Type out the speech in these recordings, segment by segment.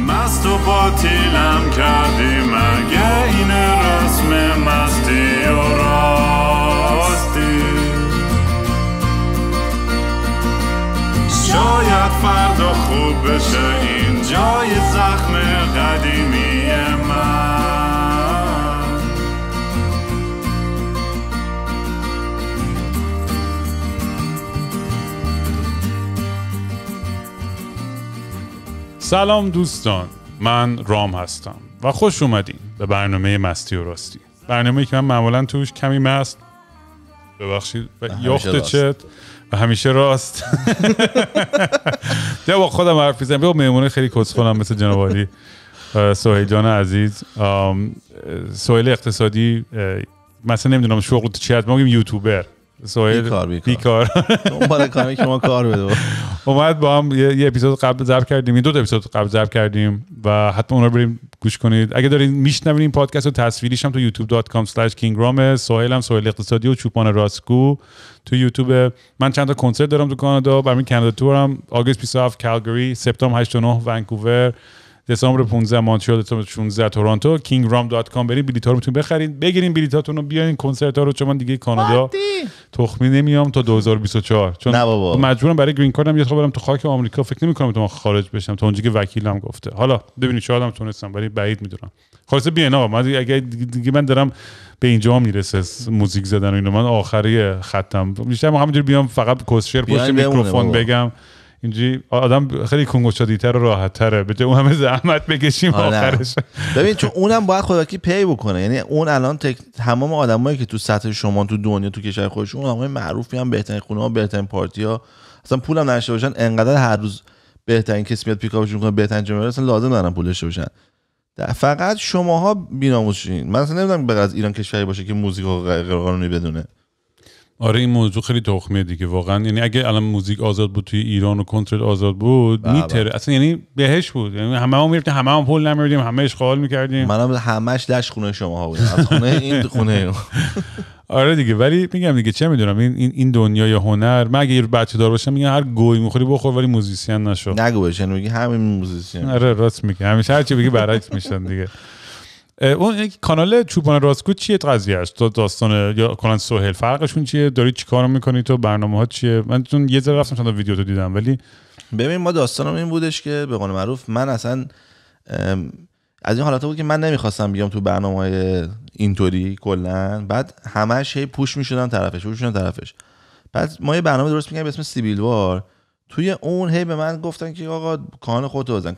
مست و باطیلم کردی مگه این رسم مستی و راستی شاید فردا خوب بشه این جای زخم قدیمی من سلام دوستان، من رام هستم و خوش اومدین به برنامه مستی و راستی. برنامه‌ای که من معمولا توش کمی مست، ببخشید، و یخت چت و همیشه راست یا با خودم حرف میزنم یا مهمونه خیلی کسخلم مثل جناب عالی سهیل جان عزیز. سهیل اقتصادی، مثلا نمیدونم شغل چی هست، ما میگیم یوتیوبر. سهیل بیکار دنبال کاری که ما کار بده. اومد با هم یه اپیزود قبل ضبط کردیم، دو تا اپیزود قبل ضبط کردیم و حتما اون رو بریم گوش کنید. اگه دارین میشنوین این پادکست رو، تصویریش هم تو youtube.com/kingram، سهیل هم سهیل اقتصادی و چوپان راستگو تو یوتیوب. من چند تا کنسرت دارم تو کانادا، برای کانادا تورم آگوست 27 کالگری، سپتامبر 8 و 9 ونکوور، دسامبر 15 مونترال، دسامبر 16 تورنتو. kingram.com برید بلیط‌ها رو میتونید بخرید، بگیرین بلیطاتون رو، بیاین کنسرت‌ها رو، چون من دیگه کانادا تخمی نمیام تا 2024 چون مجبورم برای گرین کارتم یه تا برم تو خاک آمریکا. فکر نمی‌کنم تو خارج بشم تا اونجا که وکیلم گفته. حالا ببینید شاید هم تونستم، ولی بعید میدونم. خلاص بیاین آقا، من اگه دیگه من دارم به اینجا میرسه موزیک زدن و اینا، من آخری خطم بیشتر همینجوری بیام فقط کسشر پشت میکروفون بگم. اینجوری آدم خیلی کنگوشادی‌تر و راحت‌تره، به جای اون همه زحمت بکشیم آخرش. ببین چون اونم باید خودکی پی بکنه، یعنی اون الان تمام آدمایی که تو سطح شما تو دنیا تو کشور خودشون آدمای معروفی هم، بهترین خونه‌ها، بهترین پارتی‌ها، اصلا پولم نشه باشن، انقدر هر روز بهترین کسی میاد پیکاپشون کنه، بهترین جمعه اصلا لازم ندارن پول داشته باشن. فقط شماها بی‌ناموسین. من اصلا نمی‌دونم بغیر از ایران کشوری باشه که موزیک غیرقانونی بدونه. آره این موضوع خیلی تخمیه دیگه واقعا. یعنی اگه الان موزیک آزاد بود توی ایران و کنسرت آزاد بود میتره اصلا، یعنی بهش بود. یعنی همه میرفتیم، همه پول نمیردیم، همه اشغال میکردیم. منم همش داش خونه شماها بود، از خونه این خونه. آره دیگه، ولی میگم دیگه چه میدونم این دنیای هنر، من اگه یه بچه دار باشم میگم هر گوی میخوری بخور ولی موزیسین نشو. نگو بشن میگی همین موزیسین. آره راست میگی، همیشه هر چی بگی برعکس میشن دیگه. اون کانال چوپان راستگو چیه قضیه‌اش؟ تو داستان یا کلا سهیل فرقشون چیه؟ داری چیکار می‌کنی تو؟ برنامه‌ها چیه؟ من چون یه ذره رفتم چند تا ویدیو تو دیدم، ولی ببین ما داستانم این بودش که به قول معروف من اصلا از این حالتا بود که من نمیخواستم بیام تو برنامه‌های اینطوری کلا، بعد همش هی پوش می‌شدن طرفش. بعد ما یه برنامه درست می‌کردیم به اسم سیبیل وار، توی اون هی به من گفتن که آقا کانال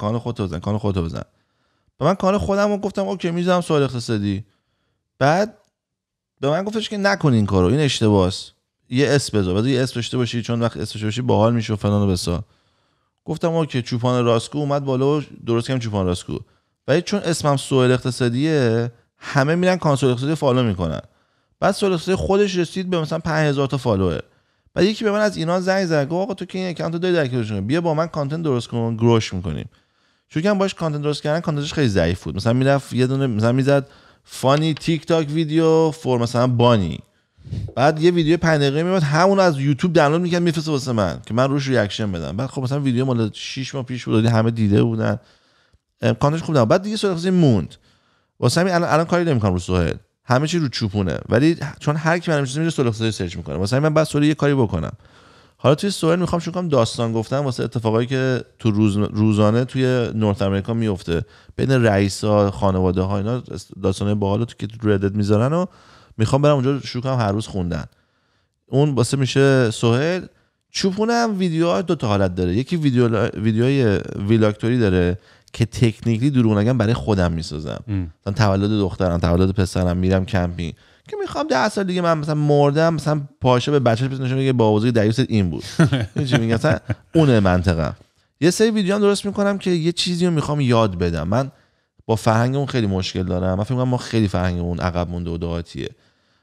خودت بزن. به من کانال خودم رو گفتم اوکی میذارم سهیل اقتصادی. بعد به من گفتش که نکن این کارو، این اشتباهه، یه اسم بذار، بعد یه اسم داشته باشی چون وقت اسمش باشی باحال میشه و فلان و بسار. گفتم اوکی چوپان راستگو اومد بالا و درست کردم چوپان راستگو. ولی چون اسمم سهیل اقتصادیه همه میرن کانال سهیل اقتصادی فالو میکنن. بعد سهیل اقتصادی خودش رسید به مثلا 5000 تا فالوور. بعد یکی به من از اینا زنگ زد گفت آقا تو که این اکانت داری درکشون، بیا با من کانتنت درست کن، گروش میکنیم. چون که باش کانتنت درست کردن کانتنتش خیلی ضعیف بود. مثلا میرفت یه دونه مثلا میزد فانی تیک تاک ویدیو فور مثلا بانی، بعد یه ویدیو 5 دقیقه میاد همون از یوتیوب دانلود میکرد میفرسته واسه من که من روش ریاکشن بدم. بعد خب مثلا ویدیو مال 6 ماه پیش بود، همه دیده بودن، کانتنتش خوب نبود. بعد دیگه سوال موند واسه همین الان کاری نمیکنم رو سهیل، همه چی رو چوپونه، ولی چون هر کی منم چیزی میره سوال سرچ میکنه واسه همین من بعد سوال یه کاری بکنم. حالا توی سوال میخوام شروع کنم داستان گفتن واسه اتفاقایی که تو روزانه توی نورت امریکا میفته بین رئیسا، خانواده ها، اینا داستانای باحال تو که تو ردت میذارن و میخوام برم اونجا شروع کنم هر روز خوندن. اون واسه میشه سهیل. چوپونم ویدیوها دو تا حالت داره، یکی ویدیوهای ویلاکتوری داره که تکنیکلی دروغ نگم برای خودم میسازم، مثلا تولد دخترم، تولد پسرم، میرم کمپینگ که میخوام 10 سال دیگه من مثلا مردم، مثلا پاشه به بچه‌ش نشون میگه بابازی دریوست این بود. چی میگم مثلا اون منطقه. یه سری ویدیو هم درست میکنم که یه چیزی رو میخوام یاد بدم. من با فرهنگمون خیلی مشکل دارم، من فکر میکنم ما خیلی فرهنگمون عقب مونده و دهاتیه.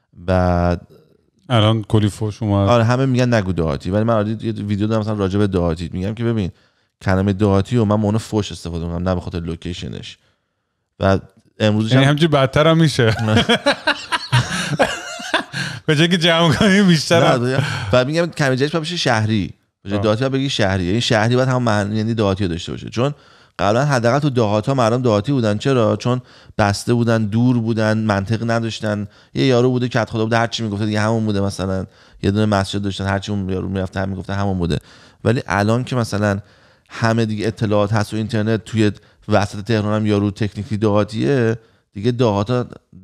بعد الان کلی فوش اومد. آره همه میگن نگو دهاتی، ولی من یه ویدیو دارم مثلا راجع به دهاتی میگم که ببین کلمه دهاتی و من اون فوش استفاده میکنم نه به خاطر لوکیشنش. و امروز یعنی همینجوری بدتر هم میشه. به جای که جمع کنیم بیشتر. بعد میگم کلمه جدید بشه شهری، به جای دهاتی بگی شهری، یعنی شهری باید هم معنی یعنی دهاتی داشته باشه. چون قبلا حداقل تو دهات‌ها مردم دهاتی بودن. چرا؟ چون بسته بودن، دور بودن، منطق نداشتن. یه یارو بوده که خدا بوده هر چی میگفت دیگه همون بوده، مثلا یه دونه مسجد داشتن هر چی اون یارو میرفت هم میگفت همون بوده. ولی الان که مثلا همه دیگه اطلاعات هست و اینترنت، توی وسط تهران هم یارو تکنیکی دهاتیه دیگه، دهاتا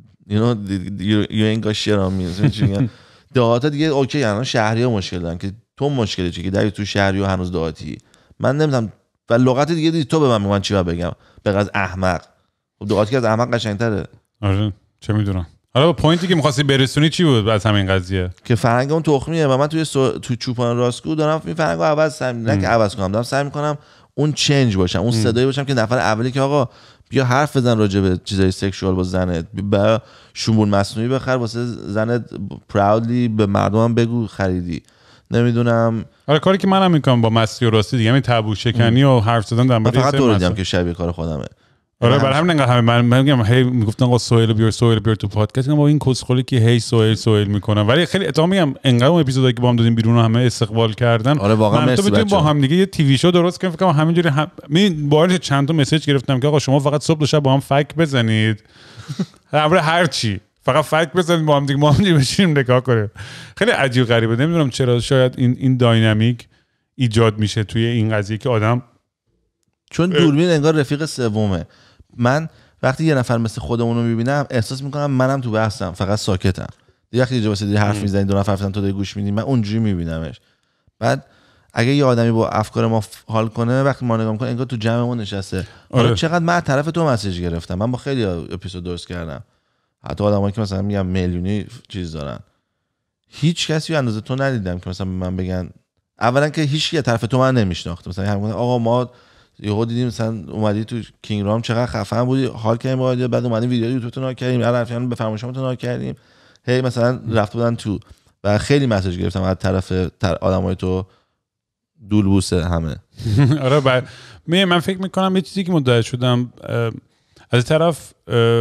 you ain't got shit on me. دهاتا دیگه اوکی، یعنی شهری‌ها مشکل دارن که تو مشکلی چیه که در تو شهری و هنوز دهاتی. من نمیدونم و لغت دیگه دیدی تو به من میگن چی باید بگم به از احمق. خب دهاتی که از احمق قشنگ‌تره. آره چه میدونم. حالا با پوینتی که می‌خواستی برسونی چی بود از همین قضیه؟ که فرهنگ اون تخمیه و من تو چوپان راسکو دارم این فرهنگو عوض عوض کنم، دارم سعی می‌کنم اون چنج باشم، اون صدایی باشم که نفر اولی که آقا بیا حرف بزن راجع به چیزای سکشوال با زنت، با شومبول مصنوعی بخر واسه زنت پراودلی به مردمم بگو خریدی. نمیدونم. آره کاری که منم میکنم با مستی و راستی دیگه، همین تابو شکنی و حرف زدن در مورد فقط تو دیدم که شبیه کار خودمه. آره برای همین انقدر همه من میگم هی میگفتن آقا سهیل بیار تو پادکست، ما این کسخلی که هی سهیل میکنم، ولی خیلی اتفاقا میگم انقدر اون اپیزودایی که با هم دادیم بیرون همه استقبال کردن. آره واقعا مرسی بچه‌ها. با هم دیگه یه تیوی شو درست کنیم. فکر کنم همینجوری باهاش چند تا مسیج گرفتم که آقا شما فقط صبح و شب با هم فک بزنید. هر چی فقط فک بزنید با هم دیگه، ما هم بشینیم نگاه کنیم. خیلی عجیب غریبه، نمیدونم چرا شاید این داینامیک ایجاد میشه توی این قضیه که آدم، چون دوربین انگار رفیق سومه. من وقتی یه نفر مثل خودمون رو میبینم احساس میکنم منم تو بحثم، فقط ساکتم. وقتی یه واسه حرف میزنید دو نفر حرف تو داری گوش میدی، من اونجوری میبینمش. بعد اگه یه آدمی با افکار ما حال کنه، وقتی ما نگاه میکنه انگار تو جمعمون نشسته. حالا چقدر من طرف تو مسیج گرفتم، من با خیلی اپیزود درست کردم، حتی آدمایی که مثلا میگم میلیونی چیز دارن، هیچ کسی اندازه تو ندیدم که مثلا من بگن اولا که هیچ کی طرف تو من نمیشناخت. مثلا همون آقا ما یهو دیدیم مثلا اومدی تو کینگ رام چقدر خفن بودی، حال کردیم باهات، بعد اومدیم ویدیو یوتیوب تو نگاه کردیم، الان به فرمایشات نگاه کردیم، هی مثلا رفت بودن تو و خیلی مسیج گرفتم از طرف آدمای تو دولبوسه همه. آره من فکر میکنم یه چیزی که متوجه شدم از طرف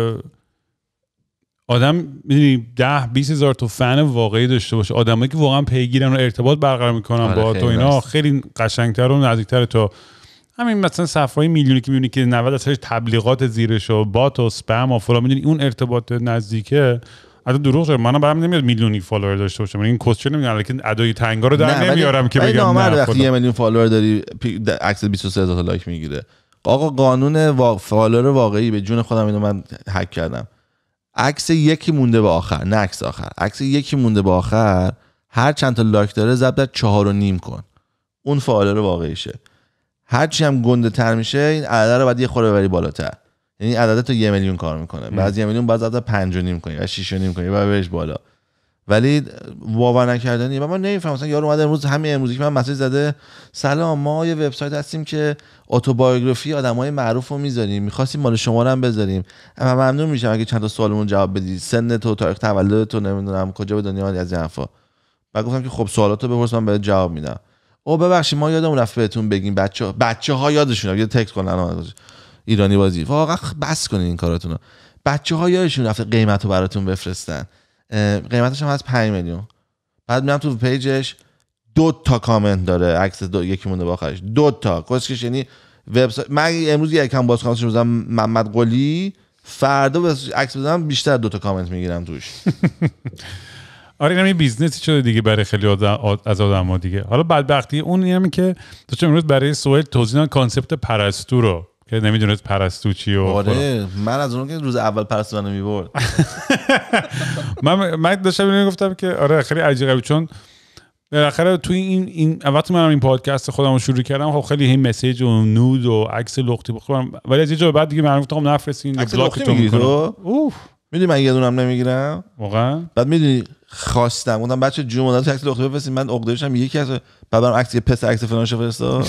آدم میدونی 10-20 هزار تا فن واقعی داشته باشه، آدمایی که واقعا پیگیرن و ارتباط برقرار میکنن با تو، اینا خیلی قشنگتر و نزدیکتر تو همین مثلا صفحه‌های میلیونی که میبینی که 90 درصدش تبلیغات زیرش و بات و اسپم و فلان، میدونی اون ارتباط نزدیکه. البته دروغ شده، منم برام نمیاد میلیونی فالوور داشته باشم، این کوچه نمیگم، ولی ادای تنگا رو در نمیارم که بگم نه. وقتی 1 میلیون فالوور داری عکس 23000 تا لایک میگیره، آقا قانون فالوور واقعی به جون خودم اینو من هک کردم. عکس یکی مونده به آخر، نه عکس آخر، عکس یکی مونده به آخر، هر چند تا لایک داره ضرب در 4.5 کن، اون فالوور واقعیشه. هر چی هم گنده تر میشه این عدد رو بعد یه خورده ببری بالاتر، یعنی عدد تو 1 میلیون کار میکنه، بعضی 1 میلیون بعد ضرب 5.5 کنی و 6.5 کنی و بهش بالا. ولی باور نکردنی. من نمیفهمم مثلا یارو اومده امروز که من مسیج زده سلام ما یه وبسایت هستیم که اتوبیوگرافی آدمای معروف رو میذاریم، می‌خواستیم مال شما رو هم بذاریم، اما ممنون میشم اگه چند تا سوالمون جواب بدی، سن تو، تاریخ تولد تو، نمیدونم کجا به دنیا اومدی، از این حرفا. بعد گفتم که خب سوالاتو بپرس من بهت جواب میدم. او ببخشید ما یادمون رفت بهتون بگیم بچه‌ها یادشون یه تکست کنن ایرانی بازی، واقعا بس کنین این کاراتونو. بچه‌ها یادشون رفت قیمتو براتون بفرستن، قیمتش هم از 5 میلیون. بعد میرم تو پیجش 2 تا کامنت داره، عکس یکی مونده با آخرش 2 تا کسکش، یعنی وبسایت. من امروز یک کم باز کامنتش روزم محمد قلی، فردا عکس بزنم بیشتر 2 تا کامنت میگیرم توش. آره اینم یه بیزنسی شده دیگه برای خیلی از آدم‌ها دیگه. حالا بدبختی اون اینه که تو امروز برای سوال توضیح دادن کانسپت پرستو رو که نمیدونست پرستو چیه. آره من از اون که روز اول پرستو منو میبرد. من داشتم اینو گفتم که آره خیلی عجیبه، چون بالاخره توی این وقتی منم این پادکست خودم رو شروع کردم خب خیلی این مسیج و نود و عکس لختی بخورم، ولی از یه جا بعد دیگه من گفتم نفرستین یا بلاکتون میکنم. اوف میدونی من یه دونم نمیگیرم واقعا. بعد میدونی خواستم گفتم بچه جون مدت عکس لختی بفرستین، من عقده داشتم یکی از بعد برام عکس پس عکس فلانشو فرستا.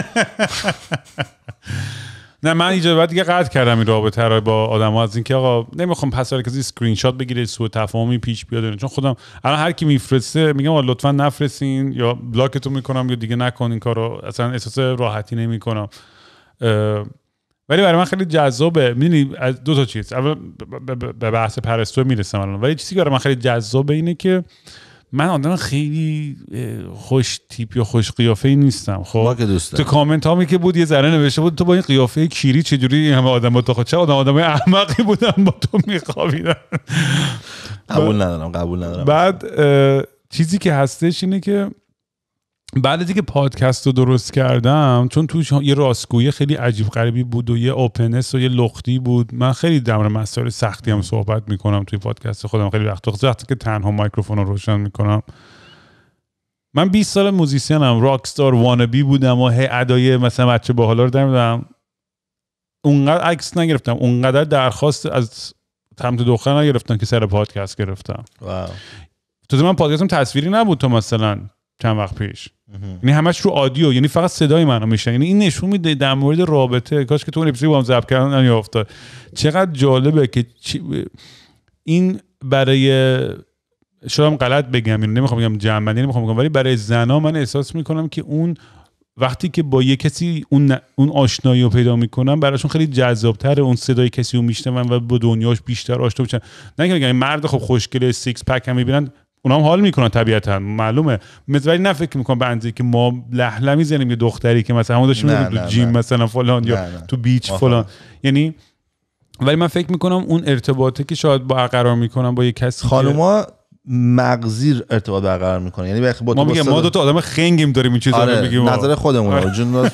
نه من اینجا بعد دیگه قطع کردم این رابطه رو با آدم‌ها، از اینکه آقا نمیخوام پس هر کسی اسکرین شات بگیره سوء تفاهمی پیش بیاد، چون خودم الان هر کی میفرسته میگم لطفا نفرستین یا بلاکتون میکنم یا دیگه نکن این کارو، اصلا احساس راحتی نمیکنم. ولی برای من خیلی جذابه، میدونی از 2 تا چیز، اول به بحث پرستو میرسم الان، ولی چیزی که برای من خیلی جذابه اینه که من آدم خیلی خوش تیپ یا خوش قیافه‌ای نیستم. خب تو کامنت هامی که بود یه ذره نوشته بود تو با این قیافه کیری چجوری همه آدم تو خود چه آدمای احمقی بودن با تو میخوابیدن. قبول ندارم. بعد چیزی که هستش اینه که بعد از اینکه پادکست رو درست کردم، چون توش یه راستگویی خیلی عجیب غریبی بود و یه اوپننس و یه لختی بود، من خیلی در مورد مسائل سختی هم صحبت میکنم توی پادکست خودم. خیلی وقتی که تنها میکروفون رو روشن میکنم. من 20 سال موزیسینم، راکستار وانبی بودم و هی ادای مثلا بچه باحالا رو در میدم. اونقدر عکس نگرفتم، اونقدر درخواست از سمت دختر نگرفتم که سر پادکست گرفتم. واو. تو من پادکستم تصویری نبود تو مثلا چند وقت پیش، یعنی همش رو آدیو، یعنی فقط صدای منو میشن. یعنی این نشون میده در مورد رابطه، کاش که تو اون اپیزود با هم ضبط کردن نیافتاد، چقدر جالبه که این برای شاید غلط بگم، اینو نمیخوام بگم جمع‌بندی نمیخوام بگم، ولی برای زنا من احساس میکنم که اون وقتی که با یه کسی اون آشنایی رو پیدا میکنن براشون خیلی جذاب‌تره، اون صدای کسی رو میشنون و با دنیاش بیشتر آشنا میشن. نه که بگم مرد خب خوشگله سیکس پک هم میبینن اونا هم حال میکنن طبیعتا، معلومه، ولی نه فکر میکنم به اندازه که ما لهله میزنیم یه دختری که مثلا همون داشتیم تو جیم مثلا فلان یا تو بیچ فلان. یعنی ولی من فکر میکنم اون ارتباطی که شاید برقرار میکنن با یه کسی، خانوما مغزی ارتباط برقرار میکنن. یعنی وقتی با ما میگم ما دو تا آدم خنگیم داریم این چیزا رو بگیم، نظر خودمونه جون. من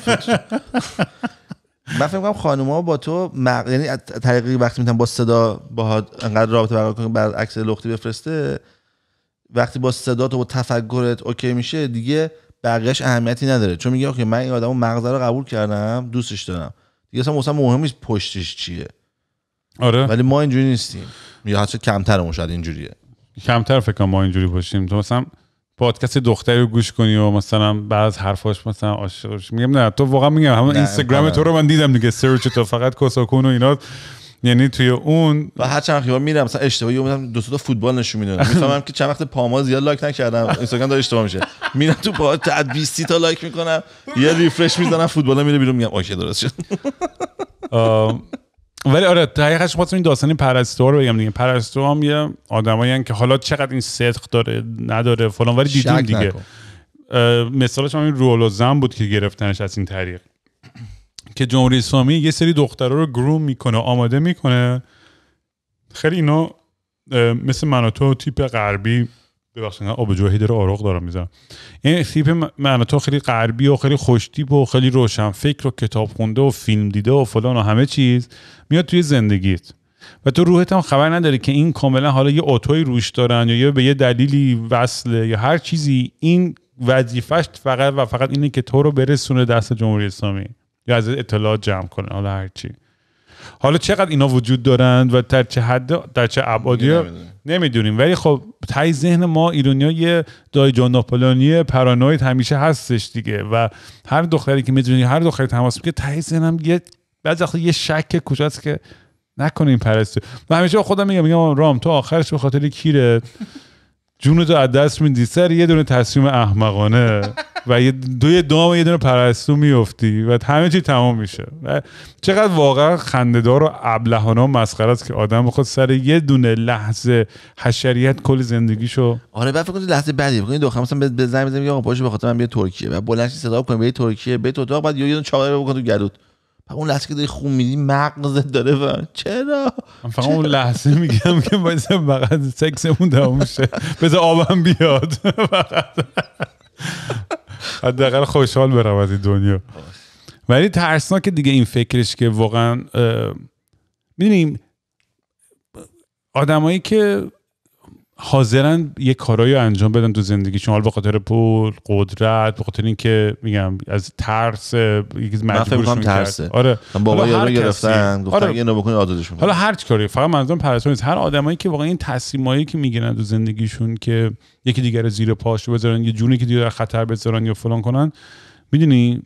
فکر میکنم خانوما با تو یعنی طریقی وقتی میتونن با صدا باهات انقدر رابطه برقرار کنن، بعد عکس لختی بفرسته، وقتی با صدا تو با تفکرت اوکی میشه دیگه بقیه‌اش اهمیتی نداره، چون میگه اوکی من این آدمو مغزه رو قبول کردم، دوستش دارم دیگه، اصلا مهم نیست پشتش چیه. آره ولی ما اینجوری نیستیم، یا حتی کمترمون شاید اینجوریه، کمتر فکر کنم ما اینجوری باشیم. تو مثلا پادکست دختری رو گوش کنی و مثلا بعد از حرفاش مثلا عاشقش میگم نه تو واقعا میگم همون اینستاگرام تو رو من دیدم دیگه، سرچ تو فقط کوساکون و اینا، یعنی توی اون و هر چند وقت میرم مثلا اشتباهی اومدم دو تا فوتبال نشون میدادم، میفهمم که چند وقت پاما زیاد لایک نکردم، اینستاگرام داره اشتباه میشه، میرم تو پاها 20 تا لایک میکنم، یه ریفرش میزنم، فوتبال میره بیرون، میگم اوکی درست شد. ولی آره حقیقتش خواستم این داستانی پرستو رو بگم دیگه. پرستو هم یه آدمایی ان که حالا چقدر این صدق داره نداره فلان، ولی دیدیم دیگه. مثالش همین رولو زن بود که گرفتنش از این طریق که جمهوری اسلامی یه سری دخترها رو گروم میکنه، آماده میکنه، خیلی اینا مثل من و تو تیپ غربی، ببخشید آبجوهی داره آروغ دارم میذارم، این تیپ من و تو خیلی غربی و خیلی خوش تیپ و خیلی روشن فکر و کتاب خونده و فیلم دیده و فلان و همه چیز میاد توی زندگیت و تو روحت هم خبر نداری که این کاملا حالا یه اتوی روش دارن یا به یه دلیلی وصله یا هر چیزی، این وظیفش فقط و فقط اینه که تو رو برسونه دست جمهوری اسلامی یا از اطلاعات جمع کنه، حالا هر چی. حالا چقدر اینا وجود دارند و در چه حد در چه ابعادی نمیدونیم، ولی خب تای ذهن ما ایرانی‌ها یه دایجان ناپولونی پارانوید همیشه هستش دیگه و هر دختری که میدونی هر دختری تماس میگه تای ذهنم یه بعضی وقتا یه شک کجاست که نکنه این پرستو. من همیشه با خودم میگم رام تو آخرش به خاطر کیره جونتو از دست میدی سر یه دونه تصمیم احمقانه و یه دام یه دونه پرستو میافتی و همه چی تمام میشه. و چقدر واقعا خنده‌دار و ابلهانه و مسخره است که آدم بخواد سر یه دونه لحظه حشریت کل زندگیشو. آره بعد فکر کنید لحظه بعدی ببینید دختر مثلا به زنگ میزنه میگه آقا پاشو به خاطر من بیا ترکیه و بلند صدا کنه به ترکیه به تو اتاق، بعد یه دونه چاقو بکن تو گلوت، اون لحظه که داری خون میدی مغزت داره و چرا من فقط اون لحظه میگم که باید فقط سکسمون تموم شه، بذار آبم بیاد، فقط حداقل خوشحال برم از این دنیا. ولی ترسناک دیگه این فکرش که واقعا میدونیم آدمایی که حاضرن یه کارایی رو انجام بدن تو زندگیشون، حالا به خاطر پول، قدرت، به خاطر اینکه میگم از ترس یکی مجبورشون کرد. آره بابا یارو گرفتن گفتن آره. اینو بکنید آزادش میکنن. حالا هر کاری، فقط منظورم پرستو نیست، هر آدمایی که واقعا این تصمیمایی که میگیرن تو زندگیشون که یکی دیگر رو زیر پاشو بذارن، یه جونی که دیگه در خطر بذارن یا فلان کنن، میدونی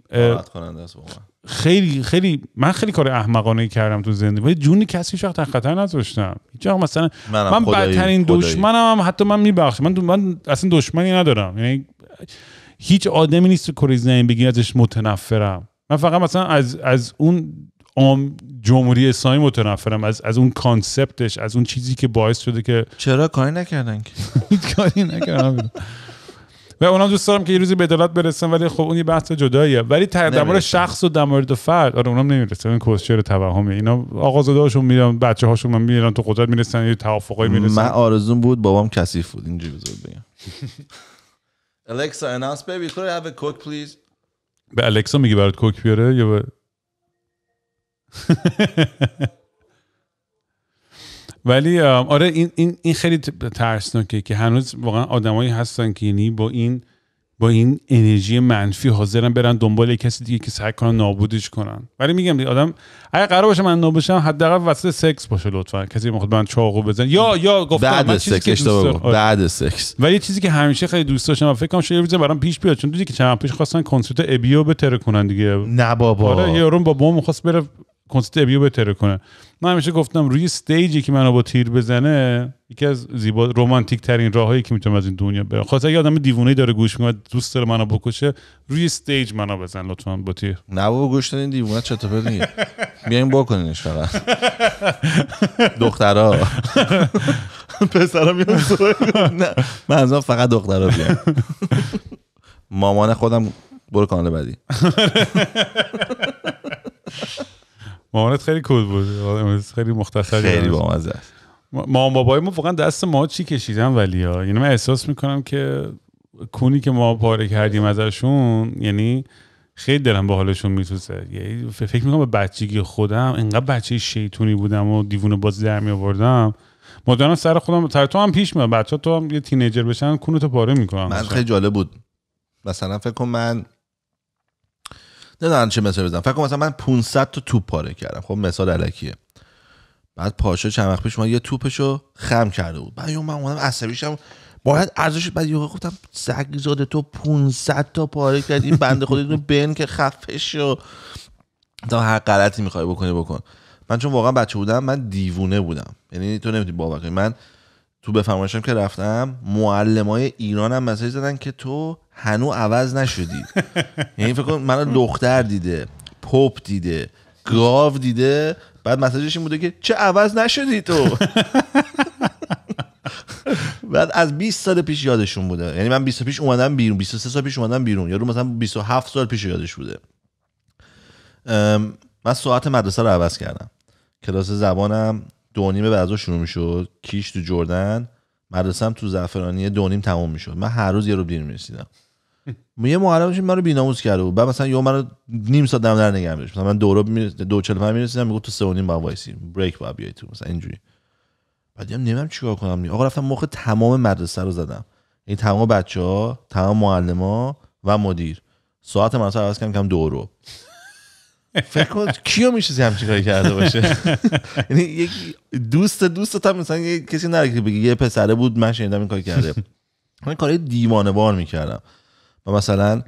خیلی من خیلی کار احمقانه کردم تو زندگی ولی جونی کسی شخص در خطر نذاشتم. هیچ وقت مثلا من بدترین دشمنم هم حتی من میبخشم، من اصلا دشمنی ندارم، یعنی هیچ آدمی نیست تو کره زمین بگی ازش متنفرم. من فقط مثلا از اون جمهوری اسلامی متنفرم، از اون کانسپتش، از اون چیزی که باعث شده که چرا کاری نکردن که کاری نکردن. و اونم دوست دارم که یه روزی به عدالت برسن، ولی خب اون یه بحث جداییه. ولی در مورد شخص و در مورد فرد اونم نمیرسه. این کوشر توهمه. اینا آقازاده‌هاشون میرن، بچه‌هاشون میرن تو قدرت میرسن، یه توافقایی میرسن. من آرزوم بود بابام کثیف بود، اینجوری بزرگ بگم. Alexa announce baby could I have a coke please. به الکسا میگی برات کوک بیاره یا به ولی آره این خیلی ترسناکه که هنوز واقعا آدمایی هستن که یعنی با این انرژی منفی حاضرن برن دنبال کسی دیگه که سعی کنن نابودش کنن. ولی میگم اگه قرار باشه من نابود بشم حداقل وسط سکس باشه لطفا، کسی میخواد من چاقو بزنه یا گفتم بعد سکس بعد سکس. ولی چیزی که همیشه خیلی دوست داشتم و فکر کنم شاید یه روز برام پیش بیاد، چون دیدی که چند پیش خواستن کنسرت ابیو بتره کنن دیگه. نه بابا. آره یارو بابام می‌خواست بره کنسرت ابیو بتره کنه. من همیشه گفتم روی استیجی که منو با تیر بزنه یکی از زیبا رمانتیک ترین راهایی که میتونم از این دنیا برم. خاصه اگه آدم دیوونه‌ای داره گوش میکنه دوست داره منو بکشه، روی استیج منو بزن لطفا با تیر. نه بابا گوش دادین دیوونه چطور بدین بیاین بکنینش فقط. دخترها پسرا میان نه من فقط دخترها بیان. مامان خودم برو کانال بعدی. مامانت خیلی کول بود، خیلی مختصر، خیلی بامزه است. مامان بابای ما واقعا دست ما چی کشیدن، ولی یعنی من احساس میکنم که کونی که ما پاره کردیم ازشون یعنی خیلی دلم به حالشون میسوزه. یعنی فکر میکنم به بچگی خودم انقدر بچه شیطونی بودم و دیوونه بازی در میآوردم، مدام سر خودم تو هم پیش میاد بچه‌ها تو هم یه تینیجر بشن کونتو پاره میکنن. من خیلی جالب بود مثلا فکر کنم من نمیدونم چه مثال بزنم، فکر کنم مثلا من 500 تا توپ پاره کردم. خب مثال الکیه. بعد پاشا چند وقت پیش من یه توپشو خم کرده بود، بعد من اومدم عصبی شدم باید ارزش، بعد یهو گفتم سگ زاده تو 500 تا پاره کردی، این بنده خدا اینو بن که خفه شو، تا هر غلطی میخوای بکن. من چون واقعا بچه بودم من دیوونه بودم، یعنی تو نمیتونی باور کنی. من تو به فرمایشم که رفتم معلمای ایرانم مسیج زدن که تو هنو عوض نشدی. یعنی فکر کن منو دختر دیده، پاپ دیده، گاو دیده، بعد مسیجش این بوده که چه عوض نشدی تو. بعد از 20 سال پیش یادشون بوده، یعنی من 20 پیش اومدم بیرون، 23 سال پیش اومدم بیرون، یارو مثلا 27 سال پیش یادش بوده. من ساعت مدرسه رو عوض کردم، کلاس زبانم 2:30 بعد شروع میشد، کیش تو جردن، مدرسه‌ام تو زعفرانی 2:30 تموم میشد. من هر روز یه رو دیر میرسیدم. یه معلمش من رو بی‌ناموس کرده بود، بعد مثلا یهو منو نیم ساعت دم در نگه می‌داشت. مثلا من 2:45 میرسیدم، میگفت تو 3:30 با وایسی بریک با بیای تو، مثلا اینجوری. بعدم نمیدونم چیکار کنم. آقا رفتم مخ تمام مدرسه رو زدم، این تمام بچه‌ها، تمام معلما و مدیر. ساعت مدرسه عوض کردم 2 فکر کن کیو میشه همچین کاری کرده باشه. یعنی یک دوست هم مثلا یه کسی نره که بگه یه پسره بود من شنیدم این کاری کرده. من کاری دیوانه وار میکردم. و مثلا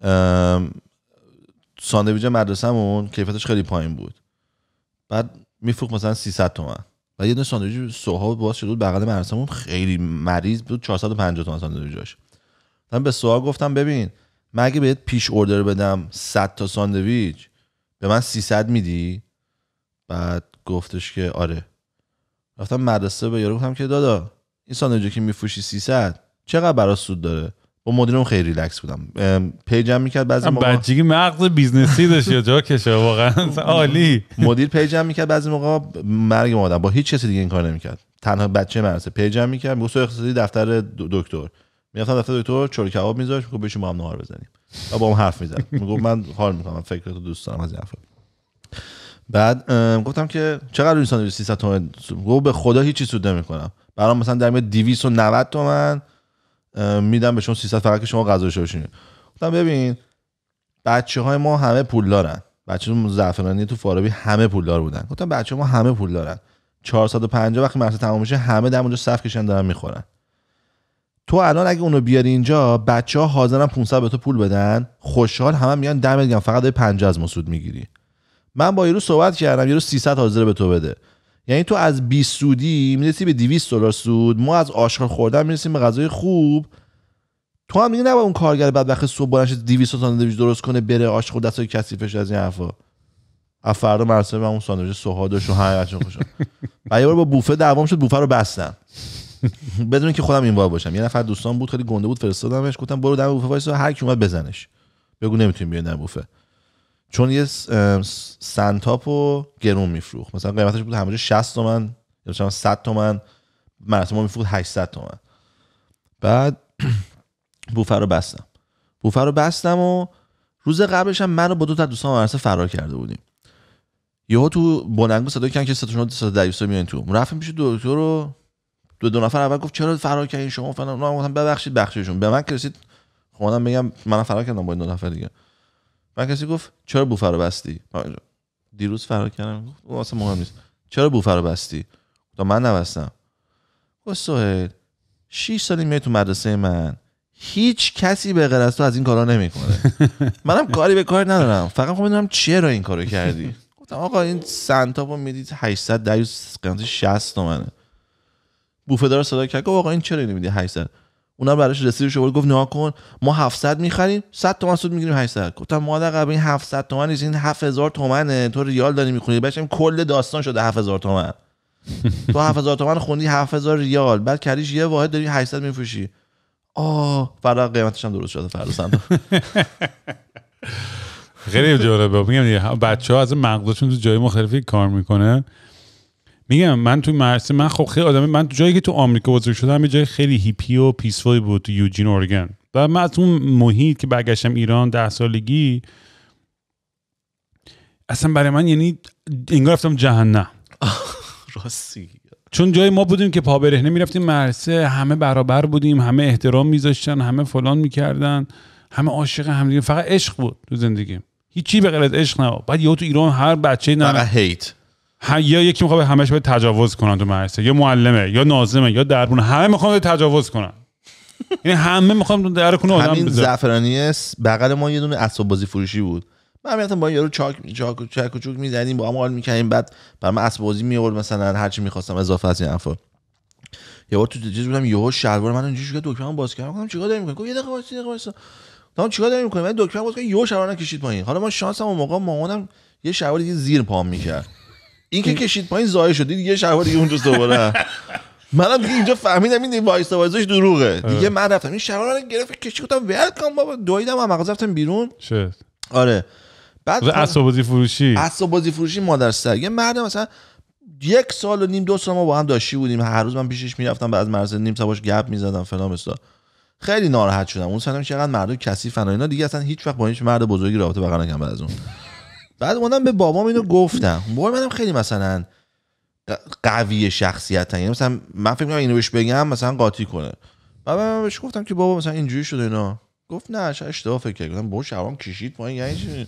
ساندویچ مدرسه‌مون کیفیتش خیلی پایین بود، بعد میفروخت مثلا 300 تومن. و یه دونه ساندویچ سوها باز شده بود بغل مدرسه‌مون، خیلی مریض بود، 450 تومن ساندویچش. من به سوها گفتم ببین من اگه بهت پیش اوردر بدم 100 تا ساندویچ به من 300 میدی؟ بعد گفتش که آره. رفتم مدرسه به یارو گفتم که دادا این ساندویچی که میفروشی 300 چقدر برای سود داره؟ با مدیرم خیلی ریلکس بودم، پیجم میکرد بعضی موقع. بچگی مغز بیزنسی داشت یا جا کشه واقعا عالی. مدیر پیجم میکرد بعضی موقع مرگ مادر، با هیچ کسی دیگه این کار نمیکرد، تنها بچه مدرسه پیجم میکرد، میگفت اقتصادی دفتر دکتر. میرفتم دفتر دکتر چور کباب میذاشت، میگفت بشین با هم نهار بزنیم و با هم حرف میزد. میگفت من حال میکنم، فکرتو دوست دارم از این حرفا. بعد گفتم که چقدر این ساندویچ 300 تومن؟ گفت به خدا هیچی سود نمیکنم، برام مثلا در میاد 290 تومن میدم به شما 300 فقط که شما غذاشو بشینید. گفتم ببین بچه‌های ما همه پولدارن، بچه‌ها زعفرانی تو فارابی همه پولدار بودن. گفتم بچه‌ها ما همه پولدارن، 450 وقتی مدرسه تموم میشه همه در اونجا صف کشن دارن میخورن. تو الان اگه اونو بیاری اینجا بچه‌ها حاضرن 500 به تو پول بدن، خوشحال همه میگن دمت گرم، فقط 50 از ما سود میگیری. من با یارو صحبت کردم، یارو 300 حاضر به تو بده، یعنی تو از 20 سودی میرسی به 200 دلار سود، ما از آشغال خوردن میرسیم به غذای خوب. تو هم دیگه نباید اون کارگر بدبخت صبح بلند شه 200 ساندویچ درست کنه بره آشغال دستای کثیفش از این حرفا. فردا مراسم اون ساندویچ سوهادش و حقیقتش خوشم. و یه بار با بوفه دعوام شد، بوفه رو بستم بدون که خودم اینوار باشم. یه نفر دوستان بود خیلی گنده بود، فرستادمش گفتم برو دم بوفه وایسا، هر کی اومد بزنش، بگو نمیتونیم بیاین در بوفه. چون یه سنتاپو گرون میفروخت، مثلا قیمتش بود همونجا 60 تومن یا مثلا 100 تومن، مراسم ما میفروخت 800 تومن. بعد بوفه رو بستم و روز قبلش هم منو با دو تا دوستان مراسم فرار کرده بودیم. یهو تو بننگو صدا کردن که صدا دریوسا میان تو. رفتیم پیش دکتر رو دو نفر اول گفت چرا فرار کردین شما فلان. من گفتم ببخشیدشون. به من که رسید خودم بگم من فرار کردم با این دو نفر دیگه. من کسی گفت چرا بوفه رو بستی؟ دیروز فرار کردم. گفت واسه مهم نیست. چرا بوفه رو بستی؟ گفتم من نبستم. گفت سهیل 6 سالی میای تو مدرسه من، هیچ کسی به غیر از تو از این کارا نمیکنه. منم کاری به کار ندارم، فقط میخوام بدونم چرا این کارو کردی. گفتم آقا این سنتاپو میدید 800 دریوس قیمتش 60 تومنه. بوفه دار صدا کرد گفت آقا این چرا اینو میدی 800؟ اونم براش رسیدش آورد گفت نگاه کن ما 700 میخریم 100 تومن سود میگیریم 800. گفتم مادر قبل این 700 تومن نیست، این 7000 تومنه، تو ریال داری میخونی. بچم کل داستان شده 7000 تومن. تو 7000 تومن خوندی 7000 ریال، بعد کریش یه واحد داری 800 میفروشی. فردا قیمتش هم درست شده فردا سنتاپ. خیلی جالبه. میگم بچه‌ها از مغزشون تو جای مختلفی کار میکنه. میگم من تو مرسه من خب خیلی من تو جایی که تو آمریکا بزرگ شدم یه جای خیلی هیپی و پیسفولی بود تو یوجین اورگن. و من از اون محیط که برگشتم ایران 10 سالگی اصلا برای من یعنی انگار رفتم جهنم. راستی چون جای ما بودیم که پا برهنه میرفتیم مرسه، همه برابر بودیم، همه احترام میذاشتن، همه فلان میکردن، همه عاشق هم دیگه، فقط عشق بود تو زندگیم، هیچی به غیر از عشق نبود. بعد یهو تو ایران هر بچه‌ای فقط هیت، یا یکی میخواد همش باید تجاوز کنن تو مرسه، یا معلمه یا ناظمه یا دربونه، همه میخوان تجاوز کنن. یعنی همه میخوان در کنه آدم. همین زعفرانی بغل ما یه دونه اسباب بازی فروشی بود. من میرفتم با یارو چاک و چوک میزنیم، با هم حال میکنیم. بعد برام اسباب بازی میآورد مثلا هر چی میخواستم اضافه از این حرفا. یه بار تو چیز بودم یهو شلوار من اینجوری شد دکمه‌ام باز کردم. گفتم چیکار داری میکنی؟ گفت یه دقیقه وایسا. گفتم چیکار داری میکنی؟ من دکمه‌ام باز کردم یهو شلوار کشید پایین. حالا ما شانسم اون موقع مامانم یه شلوار دیگه زیر پام میکرد. این که کشید پایین زایه شد، دیگه شلوار دیگه اونجاست دوباره. منم دیگه اینجا فهمیدم این وایسش دروغه. دیگه من رفتم این شلوار رو گرفت کشید، گفتم ولکام بابا، دویدم از مغازه رفتم بیرون. چه؟ آره. بعد اسباب بازی فروشی مادر سر یه مرد مثلا 1 سال و نیم 2 سال ما با هم داشتی بودیم، هر روز من پیشش میرفتم، بعد از مرز نیم ساعت باش گپ میزدم فلان بسا. خیلی ناراحت شدم اون سالم چقدر مردم کثیفن و اینا، دیگه اصلا هیچ وقت با هیچ مرد بزرگی رابطه برقرار نکردم بعد از اون. بعد اومدم به بابام اینو گفتم، بابا منم خیلی مثلا قوی شخصیت، یعنی مثلا من فکر می‌کنم اینو بهش بگم مثلا قاطی کنه. بعد من بهش گفتم که بابا مثلا اینجوری شده اینا. گفت نه شاید اشتباه فکر کردم، بابا شبام کشید پایین یعنی چی؟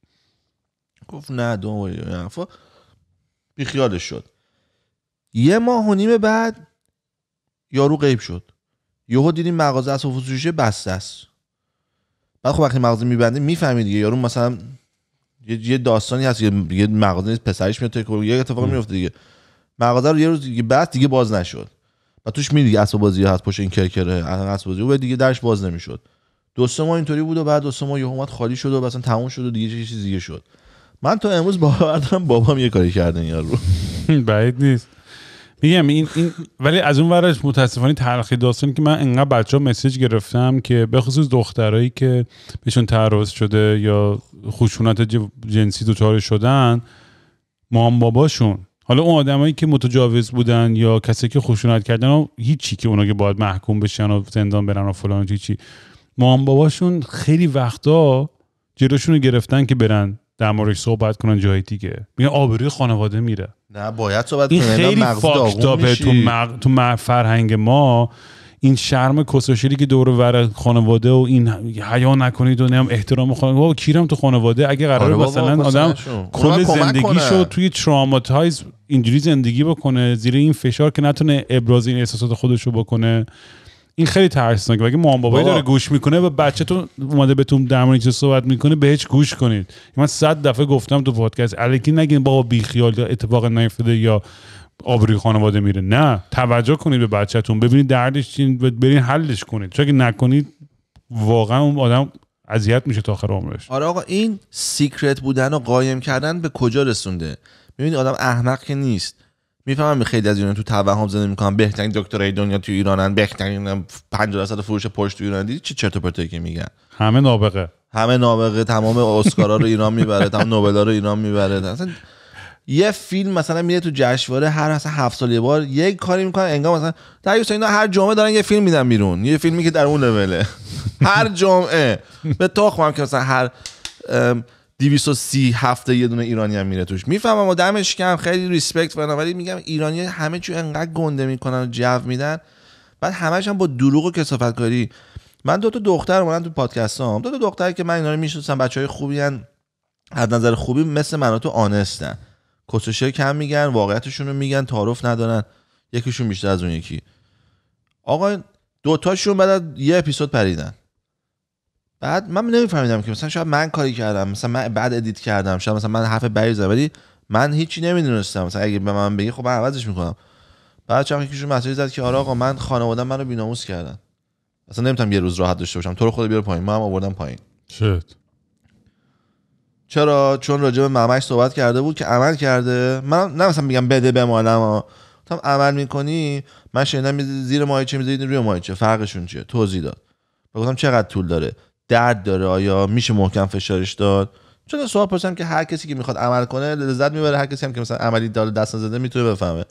گفت نه دو حرفا. بی خیالش شد. 1.5 ماه بعد یارو غیب شد. یهو دیدیم مغازه اسباب فروشی بسته است. بعد خب وقتی مغازه میبندیم میفهمید دیگه یارو مثلا یه داستانی هست، یه مغازه پسرش میاد تو یه اتفاقی میفته دیگه. مغازه رو یه روز دیگه بعد دیگه باز نشد. و توش میدی اسباب بازی هست پشت این کرکره اسباب بازی و دیگه درش باز نمیشد. 2 ماه اینطوری بود و بعد 2 ماه یهو اومد خالی شد و مثلا تموم شد و دیگه چه چیز دیگه شد. من تا امروز باور دارم بابام یه کاری کرده این یارو. بعید نیست. میگم این ولی از اون ورش متاسفانه تلخی داستانی که من انقدر بچه‌ها مسیج گرفتم که به خصوص دخترایی که بهشون تعرض شده یا خشونت جنسی دچار شدن، مام باباشون، حالا اون آدمایی که متجاوز بودن یا کسی که خشونت کردن و هیچی که اونا که باید محکوم بشن و زندان برن و فلان چی، مام باباشون خیلی وقتا جلوشون رو گرفتن که برن در موردش صحبت کنن جای دیگه. میگن آبروی خانواده میره. نه باید صحبت این کنن. خیلی فاکتاپه تو فرهنگ ما. این شرم کسوشری که دور و بر خانواده و این حیا نکنید و نمیدونم احترام خانواده، بابا کیرم تو خانواده. اگه قراره مثلا آدم کل زندگیشو توی تراماتایز اینجوری زندگی بکنه زیر این فشار که نتونه ابراز این احساسات خودشو بکنه، این خیلی ترسناکه. اگه مام بابایی داره گوش میکنه و بچه‌تون اومده بهتون در مورد چیز صحبت میکنه بهش گوش کنید. من 100 دفعه گفتم تو پادکست الکی نگین بابا بی خیال یا اتفاق نیفتاده یا آبروی خانواده میره. نه، توجه کنید به بچه‌تون، ببینید دردش چیه، برین حلش کنید. چون اگه نکنید واقعا اون آدم اذیت میشه تا آخر عمرش. آره آقا این سیکرت بودن و قایم کردن به کجا رسونده؟ ببین آدم احمق که نیست. میفهمم خیلی از ایران تو توهم زندگی میکنن بهترین دکترای دنیا تو ایرانن، بهترین 50% فروش پشت تو ایران. دیدی چه چرت و پرتایی که میگن؟ همه نابغه، تمام اسکارا رو ایران میبره، تمام نوبلا رو ایران میبره. مثلا یه فیلم مثلا میره تو جشنواره هر مثلا 7 سال یه بار یک کاری میکنن انگار مثلا دریوس اینا هر جمعه دارن یه فیلم میدن بیرون، یه فیلمی که در اون لوله هر جمعه به تخمم که مثلا هر 230 هفته یه دونه ایرانی هم میره توش. میفهمم و دمش گرم، خیلی ریسپکت فلان، ولی میگم ایرانی همه چی انقدر گنده میکنن و جو میدن، بعد همش هم با دروغ و کثافت کاری. من 2 تا دختر اومدن تو پادکستام، 2 تا دختر که من اینا رو میشناسم، بچهای خوبی ان، از نظر خوبی مثل من و تو آنستن، کسوشه کم میگن، واقعیتشون رو میگن، تعارف ندارن، یکیشون بیشتر از اون یکی. آقا 2 تاشون بعد از یه اپیزود پریدن. بعد من نمیفهمیدم که مثلا شاید من کاری کردم، مثلا من بعد ادیت کردم، شاید مثلا من حرف بدی زدم، ولی من هیچی نمیدونستم. مثلا اگه به من بگی خب من عوضش میکنم. بعد چند یکیشون مسیج زد که آره آقا من خانواده‌ام منو بی‌ناموس کردن، اصلا نمیتونم یه روز راحت داشته باشم، تو رو خود بیار پایین. ما هم آوردم پایین. چرا؟ چون راجع به ممش صحبت کرده بود که عمل کرده. من نه مثلا میگم بده بمالم، تو عمل میکنی. من شنیدم زیر ماهیچه میذارید روی ماهیچه، فرقشون چیه؟ توضیح داد. گفتم چقدر طول داره؟ درد داره؟ آیا میشه محکم فشارش داد؟ چون سوال پرسیدم که هر کسی که میخواد عمل کنه لذت میبره، هر کسی هم که مثلا عملی داره دست نزده میتونه بفهمه.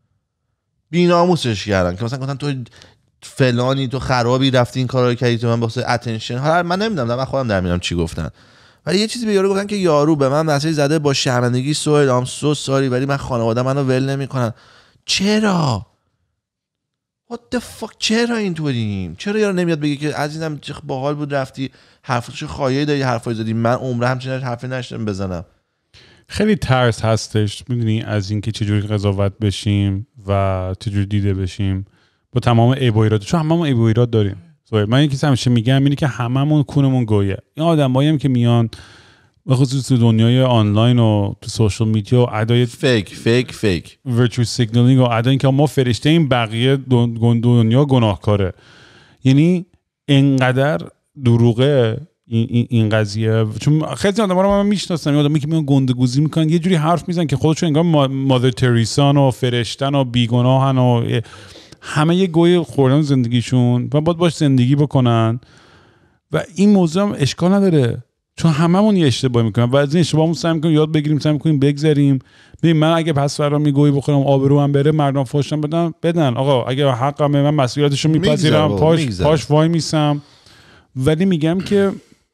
بی‌ناموسش کردن که مثلا گفتن تو فلانی، تو خرابی، رفتی این کارو کردی، تو من واسه اتنشن. حالا من نمیدونم، من خودم در میارم چی گفتن، ولی یه چیزی به یارو گفتن که یارو به من مسیج زده با شرمندگی سوال سو ساری، ولی من خانواده منو ول نمیکنن. چرا؟ What the fuck؟ چرا اینطوریم؟ چرا یارو نمیاد بگه که عزیزم چه باحال بود رفتی، حرفش خایه داری، حرفای زدی، من عمره همچین حرفی نشدم بزنم. خیلی ترس هستش میدونی از اینکه چجوری قضاوت بشیم و چجوری دیده بشیم با تمام عیب و ایراد، چون هممون عیب و ایراد داریم. من یکی همیشه میگم اینه که هممون کونمون گویه. این آدمایی هم که میان به خصوص تو دنیای آنلاین و تو سوشال میدیا و ادای فیک ورچوال سیگنالینگ و ادای اینکه ما فرشته این بقیه دنیا گناهکاره، یعنی اینقدر دروغه این قضیه. چون خیلی آدم‌ها رو من میشناسم، آدمایی که میان گندگوزی میکنن، یه جوری حرف میزنن که خودشون انگار مادر تریسان و فرشتن و بیگناهن و همه یه گوی خوردن زندگیشون و باید باش زندگی بکنن. و این موضوع هم اشکال نداره چون هممون یه اشتباه میکنیم و از این اشتباهمون سعی میکنیم یاد بگیریم، سعی میکنیم بگذریم. ببین من اگه پس فردا میگویی بخورم آبروام بره، مردم فوشم بدن آقا، اگه حقمه من مسئولیتشو میپذیرم، پاش وای میسم. ولی میگم که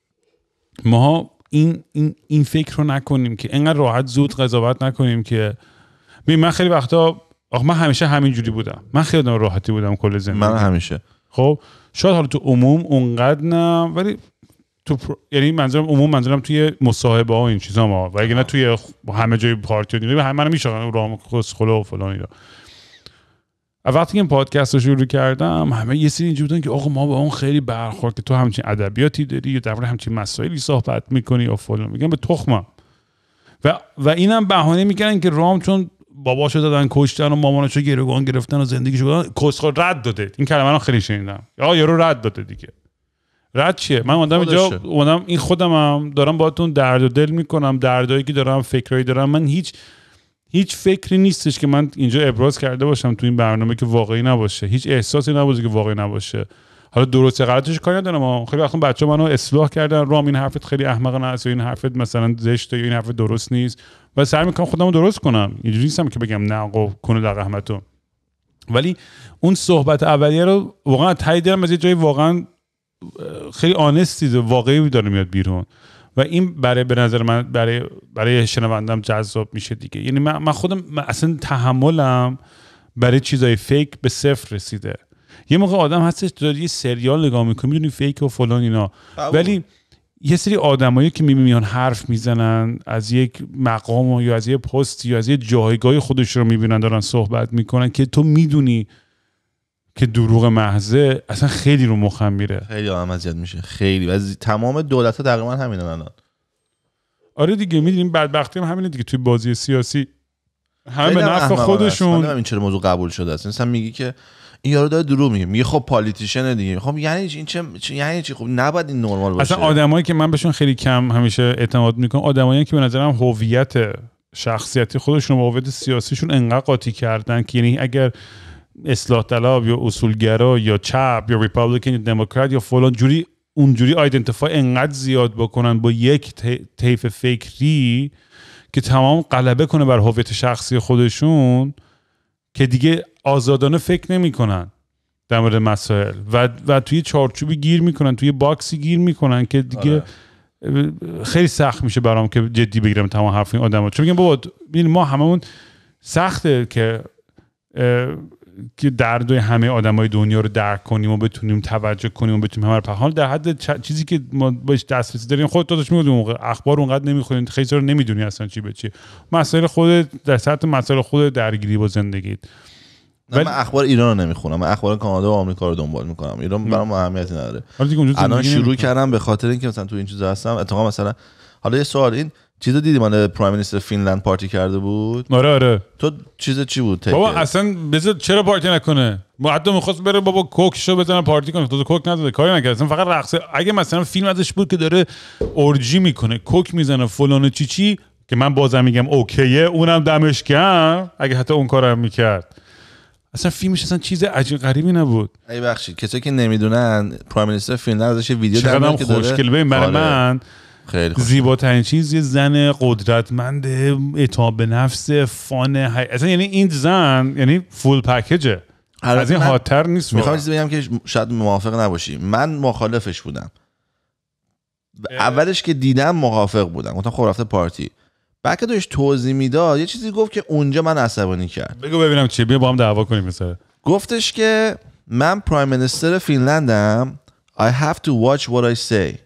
ما این فکر رو نکنیم که اینقدر راحت زود قضاوت نکنیم که ببین من خیلی وقتا من همیشه همینجوری بودم، من خیلی آدم راحتی بودم کل زندگی، من همیشه. خب شاید حالا تو عموم اونقدر نه، ولی تو یعنی منظورم توی مصاحبه ها این چیزا ما، و اگه نه توی همه جای پارتی و دیگه همه منو میشناسن رام خسخلو و فلان اینا. وقتی که این پادکست رو شروع کردم همه یه سری اینجوری بودن که آقا ما با اون خیلی برخورد که تو همچین ادبیاتی داری یا درباره همچین مسائلی صحبت میکنی و فلان. میگم به تخمم. و اینم بهانه میکنن که رام چون باباشو دادن کشتن و مامانشو گروگان گرفتن و زندگیشو کسخل رد داده. این کلمه رو خیلی شنیدم. آقا یارو رد داده دیگه. رد چیه؟ من اومدم اینجا، اومدم این خودمم دارم باهاتون درد و دل میکنم، دردایی که دارم، فکرایی دارم. من هیچ فکری نیستش که من اینجا ابراز کرده باشم تو این برنامه که واقعی نباشه، هیچ احساسی نباشه که واقعی نباشه. حالا درست غلطش کاری ندارم، خیلی وقتا بچه‌ها منو اصلاح کردن، رام این حرفت خیلی احمقانه است، این حرفت مثلا زشته، این حرف درست نیست، و سعی میکنم خودمو درست کنم. اینجوری نیستم که بگم نه آقا کنه در رحمتو. ولی اون صحبت اولیه رو واقعا تایید دارم از یه جای واقعا خیلی آنستی و واقعی داره میاد بیرون و این برای به نظر من برای شنوندم جذاب میشه دیگه. یعنی من خودم اصلا تحملم برای چیزای فیک به صفر رسیده. یه موقع آدم هستش داره یه سریال نگاه میکنه میدونی فیک و فلان اینا، ولی یه سری آدمایی که میان حرف میزنن از یک مقام یا از یه پست یا از یه جایگاه خودش رو میبینن دارن صحبت میکنن که تو میدونی که دروغ محضه، اصلا خیلی رو مخم میره، خیلی آدم اذیت میشه، خیلی. و تمام دولت‌ها تقریبا همینن الان. آره دیگه میدونیم بدبختی هم همینه دیگه، توی بازی سیاسی همه به نفع خودشون. من این چرا موضوع قبول شده است. مثلا میگی که این یارو داره دروغ میگه خب پالیتیشن دیگه. خب یعنی این یعنی چی؟ خب نباید این نرمال باشه. اصلا آدمایی که من بهشون خیلی کم همیشه اعتماد میکنم آدمایی که به نظرم هویت شخصیتی خودشون با هویت سیاسیشون انقدر قاطی کردن که یعنی اگر اصلاح طلب یا اصولگرا یا چپ یا ریپابلیکن یا دموکرات یا فلان جوری اونجوری آیدنتیفای انقدر زیاد بکنن با یک طیف فکری که تمام غلبه کنه بر هویت شخصی خودشون که دیگه آزادانه فکر نمی‌کنن در مورد مسائل و توی چارچوبی گیر میکنن، توی باکسی گیر میکنن که دیگه خیلی سخت میشه برام که جدی بگیرم تمام حرف این آدما. چون میگم بابا ما هممون سخته که دردای همه آدمای دنیا رو درک کنیم و بتونیم توجه کنیم و بتونیم همه رو حال در حد چیزی که ما بهش دسترسی داریم. خودت داداش میگم اخبار اونقدر نمیخونی، خیلی رو نمیدونی اصلا چی به چی. مسائل خودت در سطح مسائل خودت درگیری با زندگیت. من اخبار ایران رو نمیخونم، من اخبار کانادا و آمریکا رو دنبال میکنم. ایران برام اهمیتی نداره. الان شروع کردم به خاطر اینکه مثلا تو این چیزا هستم. اتفاقا مثلا حالا یه سوال، این چیزو دیدی مال پرایم مینیستر فینلند پارتی کرده بود؟ آره تو چی بود؟ بابا اصلا بذار چرا پارتی نکنه؟ حتی می‌خواست بره بابا کوکشو بزنه پارتی کنه، تو کوک نداده، کاری نکرد، اصلا فقط رقصه. اگه مثلا فیلم ازش بود که داره اورجی میکنه، کوک میزنه فلان چی که من بازم میگم اوکیه، اونم دمش گرم اگه حتی اون کارو میکرد. اصلا فیلمش اصلا چیز عجیب غریبی نبود. ای بخشید کسایی که نمیدونن پرایم مینیستر فینلند ازش ویدیو در میاد که داره خوشگل. ببین برای من خیلی زیباترین چیز یه زن قدرتمند، اعتماد به نفس، فان، اصلا یعنی این زن یعنی فول پکیجه. از این هاتر نیست. میخوام چیزی بگم که شاید موافق نباشی، من مخالفش بودم. اولش که دیدم موافق بودم، گفتم خب رفته پارتی. بعد که داشت توضیح میداد یه چیزی گفت که اونجا من عصبانی کرد. بگو ببینم چیه، بیا با هم دعوا کنیم. مثلا گفتش که من پرایم مینیستر فینلندم، I have to watch what I say.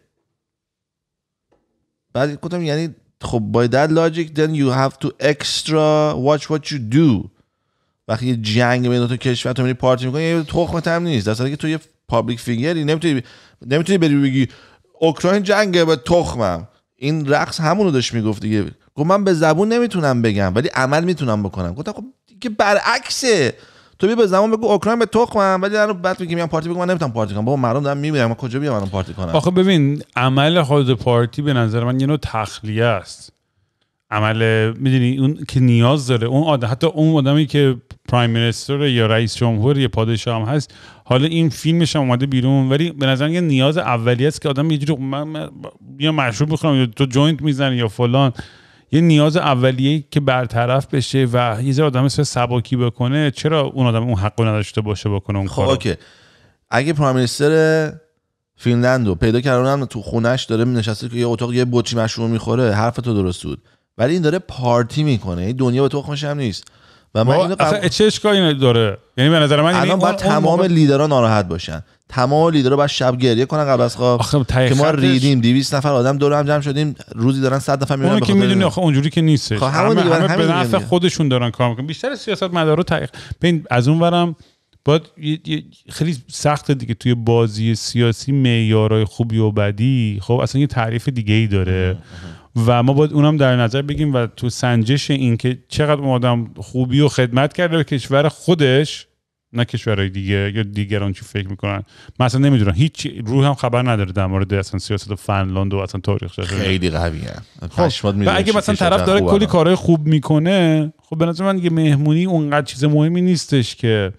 بعد گفتم یعنی خب by that logic then you have to extra watch what you do. وقتی یه جنگ بین دو تا کشور تو میری پارتی میکنی، یه تخمت هم نیست. در حالی که تو یه پابلیک فیگری نمیتونی بری بگی اوکراین جنگه به تخمم. این رقص همونو داشت میگفت دیگه. گفت من به زبون نمیتونم بگم ولی عمل میتونم بکنم. گفتم خب دیگه برعکسه، تو بیا به زبون بگو اوکراین به تخمم ولی الان بعد میگم پارتی بگم من نمیتونم پارتی کنم. بابا مردم دارن میمیرن، من کجا بیام الان پارتی کنم؟ آخه ببین عمل خود پارتی به نظر من یه نوع تخلیه است. عمل میدونی اون که نیاز داره اون آدم، حتی اون آدمی که پرایم مینیستر یا رئیس جمهور یا پادشاه هم هست، حالا این فیلمش هم اومده بیرون ولی به نظر من یه نیاز اولیه است که آدم یه جوری من یا مشروب بخورم یا تو جوینت میزنی یا فلان، یه نیاز اولیه که برطرف بشه و یه ذره آدم سبکی بکنه. چرا اون آدم اون حقو نداشته باشه بکنه اون کارو؟ اوکی، اگه پرایم مینیستر فینلندو پیدا کردن تو خونش داره نشسته که یه اتاق یه بطری مشروب میخوره، حرف تو درست بود، ولی این داره پارتی میکنه، این دنیا به تخمش هم نیست. و من اینو اصلا چه اشکالی داره؟ یعنی به نظر من الان باید تمام لیدرها ناراحت باشن، تمام لیدرها باید شب گریه کنن قبل از خواب که ما ریدیم 200 نفر آدم دور هم جمع شدیم، روزی دارن 100 نفر میرن. اون که میدونی آخه اونجوری که نیستش، همه به نفع خودشون دارن کار میکنن. بیشتر سیاستمدارا ببین از اون ورم باید خیلی سخته دیگه توی بازی سیاسی معیارهای خوبی و بدی خب اصلا یه تعریف دیگه ای داره و ما باید اونم در نظر بگیم و تو سنجش این که چقدر اون آدم خوبی و خدمت کرده به کشور خودش نه کشورهای دیگه یا دیگران چی فکر میکنن. من اصلا نمیدونم، هیچ روح هم خبر نداره در مورد اصلا سیاست فنلاند و اصلا تاریخش. خیلی قویه. خب و اگه مثلا طرف داره کلی کارهای خوب میکنه، خب به نظر من دیگه مهمونی اونقدر چیز مهمی نیستش که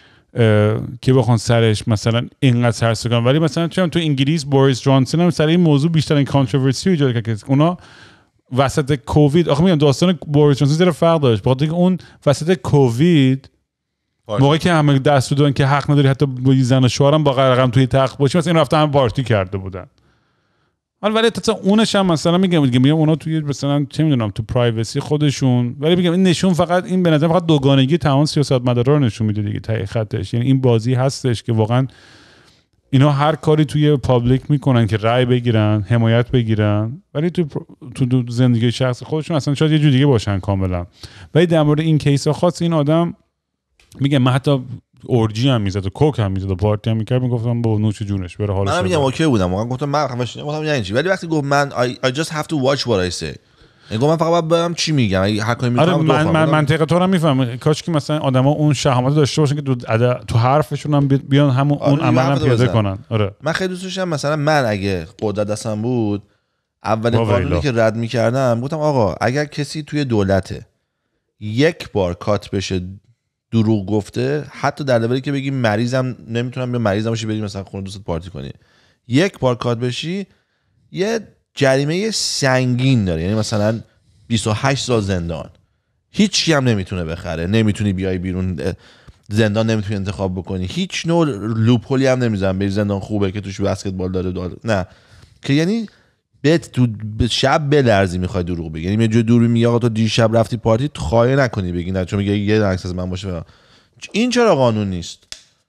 بخوان سرش مثلا اینقدر سرس کنن. ولی مثلا چون تو انگلیس بوریس جانسون هم سر این موضوع بیشتر این کانتروورسی ایجاد کرد که اونا وسط کووید، آخه میگم داستان بوریس جانسون زیر فرق داشت، بخاطر اینکه اون وسط کووید موقعی که همه دست دادن که حق نداری حتی با زن و شوهرم با رقم توی تخت باشی، مثلا این رفته هم پارتی کرده بودن. ولی تا اونش هم مثلا میگم اونا توی مثلا چه میدونم تو پرایوسی خودشون، ولی میگم این نشون فقط این به نظر فقط دوگانگی تمام سیاستمدارا رو نشون میده دیگه ته خطش. یعنی این بازی هستش که واقعا اینا هر کاری توی پابلیک میکنن که رای بگیرن، حمایت بگیرن، ولی تو زندگی شخصی خودشون اصلا شاید یه جور دیگه باشن کاملا. ولی در مورد این کیس خاص این آدم میگه من حتی اورجی هم میزد و کوک هم میزد و پارتی هم میکرد، میگفتم با نوش جونش بره حالش. من میگم اوکی بودم، واقعا گفتم من خفش نمیگفتم یعنی چی، ولی وقتی گفت من I just have to watch what I say، نگاه من فقط باید برم چی میگم، هر کاری میکنم. آره من منطقه تو رو میفهمم. کاش که مثلا آدما اون شهامت داشته باشن که تو حرفشون هم بیان همون اون عمل هم پیاده کنن. آره من خیلی دوست داشتم مثلا من اگه قدرت دستم بود اولین قانونی که رد میکردم گفتم آقا اگر کسی توی دولته یک بار کات بشه دروغ گفته، حتی در لولی که بگی مریضم نمیتونم، یا مریضم باشی بریم مثلا خونه دوست پارتی کنی، یک بار کات بشی یه جریمه سنگین داره، یعنی مثلا 28 سال زندان، هیچ کی هم نمیتونه بخره، نمیتونی بیای بیرون زندان، نمیتونی انتخاب بکنی، هیچ نوع لوپولی هم نمیزنن بری زندان خوبه که توش بسکتبال داره نه، که یعنی تو شب بلرزی میخوای دروغ بگی، یعنی یه جور دور میگه آقا تو دیشب رفتی پارتی، خواهی نکنی بگی نه، چون میگه یه عکس از من باشه. این چرا قانون نیست؟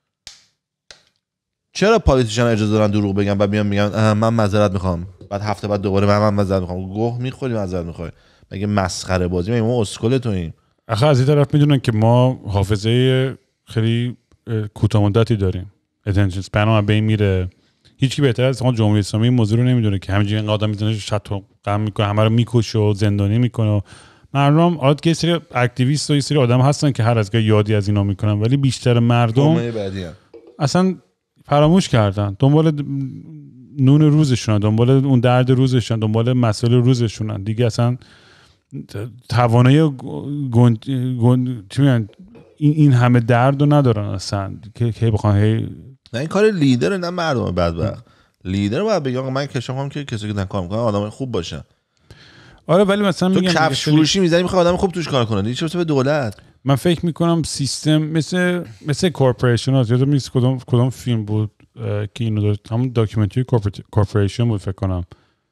چرا پالیتیشن اجازه دارن دروغ بگن و میان میگن من معذرت میخوام، بعد هفته بعد دوباره من معذرت میخوام، گوه میخوری معذرت میخوای، مگه مسخره بازی؟ مگه ما اسکل توییم؟ آخه از این طرف میدونن که ما حافظه خیلی کوتاه مدتی داریم، اتنشن اسپن به این میره. هیچ کی بهتر از ما جمهوری اسلامی این موضوع رو نمیدونه که همینجوری این آدم میزنه شط غم میکنه، همه رو میکشه و زندانی میکنه. مردم عادت که سری اکتیویست و سری آدم هستن که هر از گاهی یادی از اینا میکنن، ولی بیشتر مردم اصلا فراموش کردن، دنبال نون روزشونن، دنبال اون درد روزشون، دنبال مسائل روزشونن دیگه. اصلا توانایی این همه درد رو ندارن اصلا که بخوان نه این کار لیدر، نه مردم بدبخت. لیدر باید بگه آقا من کشم که کسی که کار میکنه آدم خوب باشه. آره ولی مثلا میگم تو کفش فروشی میزنی میخوای آدم خوب توش کار کنه، دیگه چه به دولت. من فکر میکنم سیستم مثل کورپوریشن ها، یادم نیست کدوم فیلم بود که اینو داشت، همون داکیومنتری کورپوریشن بود فکر کنم.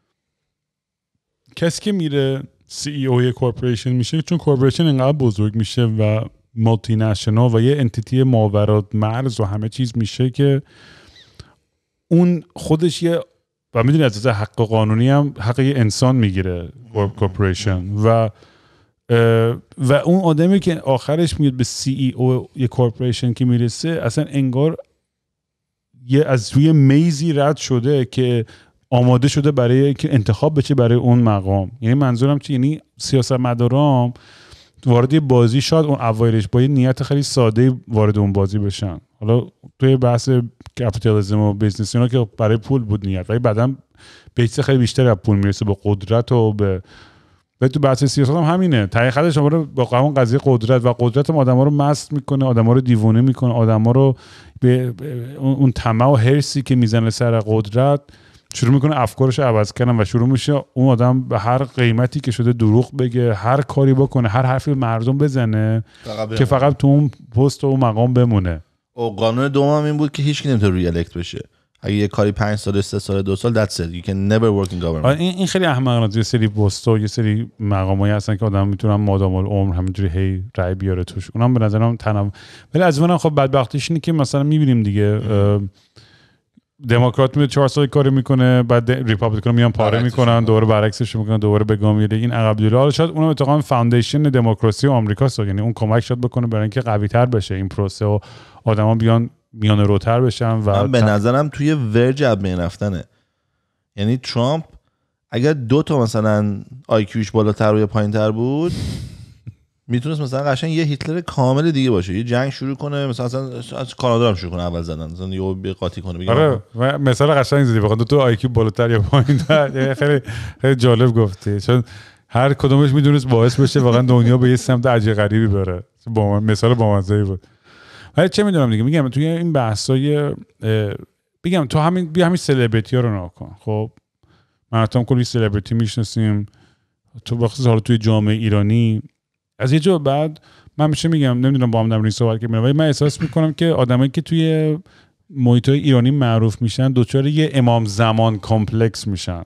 کسی که میره سی ای او ی کورپوریشن میشه، چون کورپوریشن انقدر بزرگ میشه و مالتی نشنال و یه انتیتی ماورات مرز و همه چیز میشه که اون خودش یه، و میدونی از حق قانونی هم حق یه انسان میگیره کورپوریشن، و اون آدمی که آخرش میاد به سی ای او یه کورپوریشن که میرسه، اصلا انگار یه از روی میزی رد شده که آماده شده برای که انتخاب بشه برای اون مقام. یعنی منظورم چی؟ یعنی سیاستمدارام وارد بازی شاد اون اوایلش با یه نیت خیلی ساده وارد اون بازی بشن، حالا توی بحث کپیتالیسم و بیزنس اینا که برای پول بود نیت، ولی بعدم به چیز خیلی بیشتر از پول میرسه، با قدرت و به تو بحث سیاست هم همینه، ته خط شما رو با همون قضیه قدرت، و قدرت هم آدما رو مست میکنه، آدما رو دیوونه میکنه، آدما رو به اون طمع و حرصی که میزنه سر قدرت شروع میکنه افکارش رو عوض کردن و شروع میشه اون آدم به هر قیمتی که شده دروغ بگه، هر کاری بکنه، هر حرفی به مردم بزنه که فقط تو اون پست و اون مقام بمونه. و قانون دوم این بود که هیچ کی نمیتونه ری الکت بشه. اگه یه کاری 5 سال 3 سال 2 سال that's it you can never work in government. این خیلی احمقانه. یه سری پست و یه سری مقامایی هستن که آدم میتونن مادام العمر همینجوری هی رای بیاره توش، اونم به نظرم تنوع. ولی از اونم خب بدبختیش اینه که مثلا میبینیم دیگه دموکرات میاد 4 سال کاری میکنه، بعد ریپابلیکان میان پاره میکنن، دوباره برعکسش میکنن، دوباره به گام میره. این عقب جلو حالا شاید اونم اتفاقا فاندیشن دموکراسی آمریکاست، یعنی اون کمک شد بکنه برای اینکه قوی تر بشه این پروسه و آدما بیان میان روتر بشن. و به نظرم توی ورج اب بین رفتنه. یعنی ترامپ اگر 2 تا مثلا آی کیوش بالاتر و یا پایینتر بود میتونست مثلا قشنگ یه هیتلر کامل دیگه باشه، یه جنگ شروع کنه، مثلا از کانادا هم شروع کنه اول زدن، مثلا یه قاطی کنه بگه. آره مثلا قشنگ زدی، بخاطر 2 تا آی کیو بالاتر یا پایینتر. خیلی خیلی جالب گفتی، چون هر کدومش میدونست باعث بشه واقعا دنیا به یه سمت عجیب غریبی بره. مثال بامزه‌ای بود. ولی چه میدونم دیگه، میگم توی این بحثای بگم تو همین سلبریتی ها رو نگاه کن. خب من حتما کلی سلبریتی میشناسیم، تو بخصوص حالا توی جامعه ایرانی از یه جا بعد من میشه میگم نمیدونم با هم در این صحبت کنم، ولی من احساس میکنم که آدمایی که توی محیطای ایرانی معروف میشن دچار یه امام زمان کامپلکس میشن،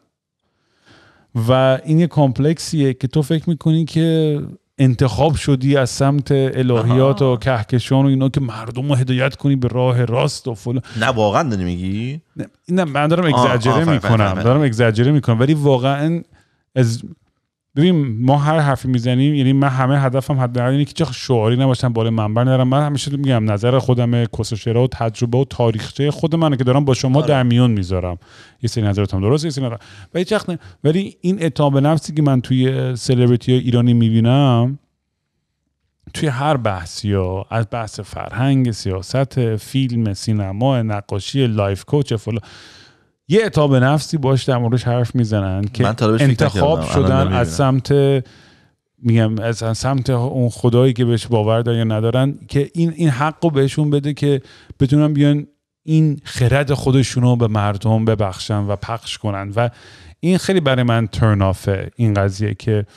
و این یه کامپلکسیه که تو فکر میکنی که انتخاب شدی از سمت الهیات و کهکشان و اینا که مردم رو هدایت کنی به راه راست و فلان. نه واقعا داری میگی؟ نه من دارم اگزاجره میکنم، ولی واقعا از ببین ما هر حرفی میزنیم، یعنی من همه هدفم حداقل اینه که چه شعاری نباشم، بالا منبر نرم. من همیشه میگم نظر خودم، کسوشرا و تجربه و تاریخچه خود منو که دارم با شما در میون میذارم. یه سری نظراتم درسته، یه سری نظر ولی این اعتماد نفسی که من توی سلبریتی های ایرانی میبینم توی هر بحثی ها، از بحث فرهنگ، سیاست، فیلم، سینما، نقاشی، لایف کوچ فلان، یه اعتماد نفسی باش در موردش حرف میزنن که انتخاب شدن از سمت اون خدایی که بهش باور دارن یا ندارن، که این حقو بهشون بده که بتونن بیان این خرد خودشونو به مردم ببخشن و پخش کنن. و این خیلی برای من ترن آفه این قضیه که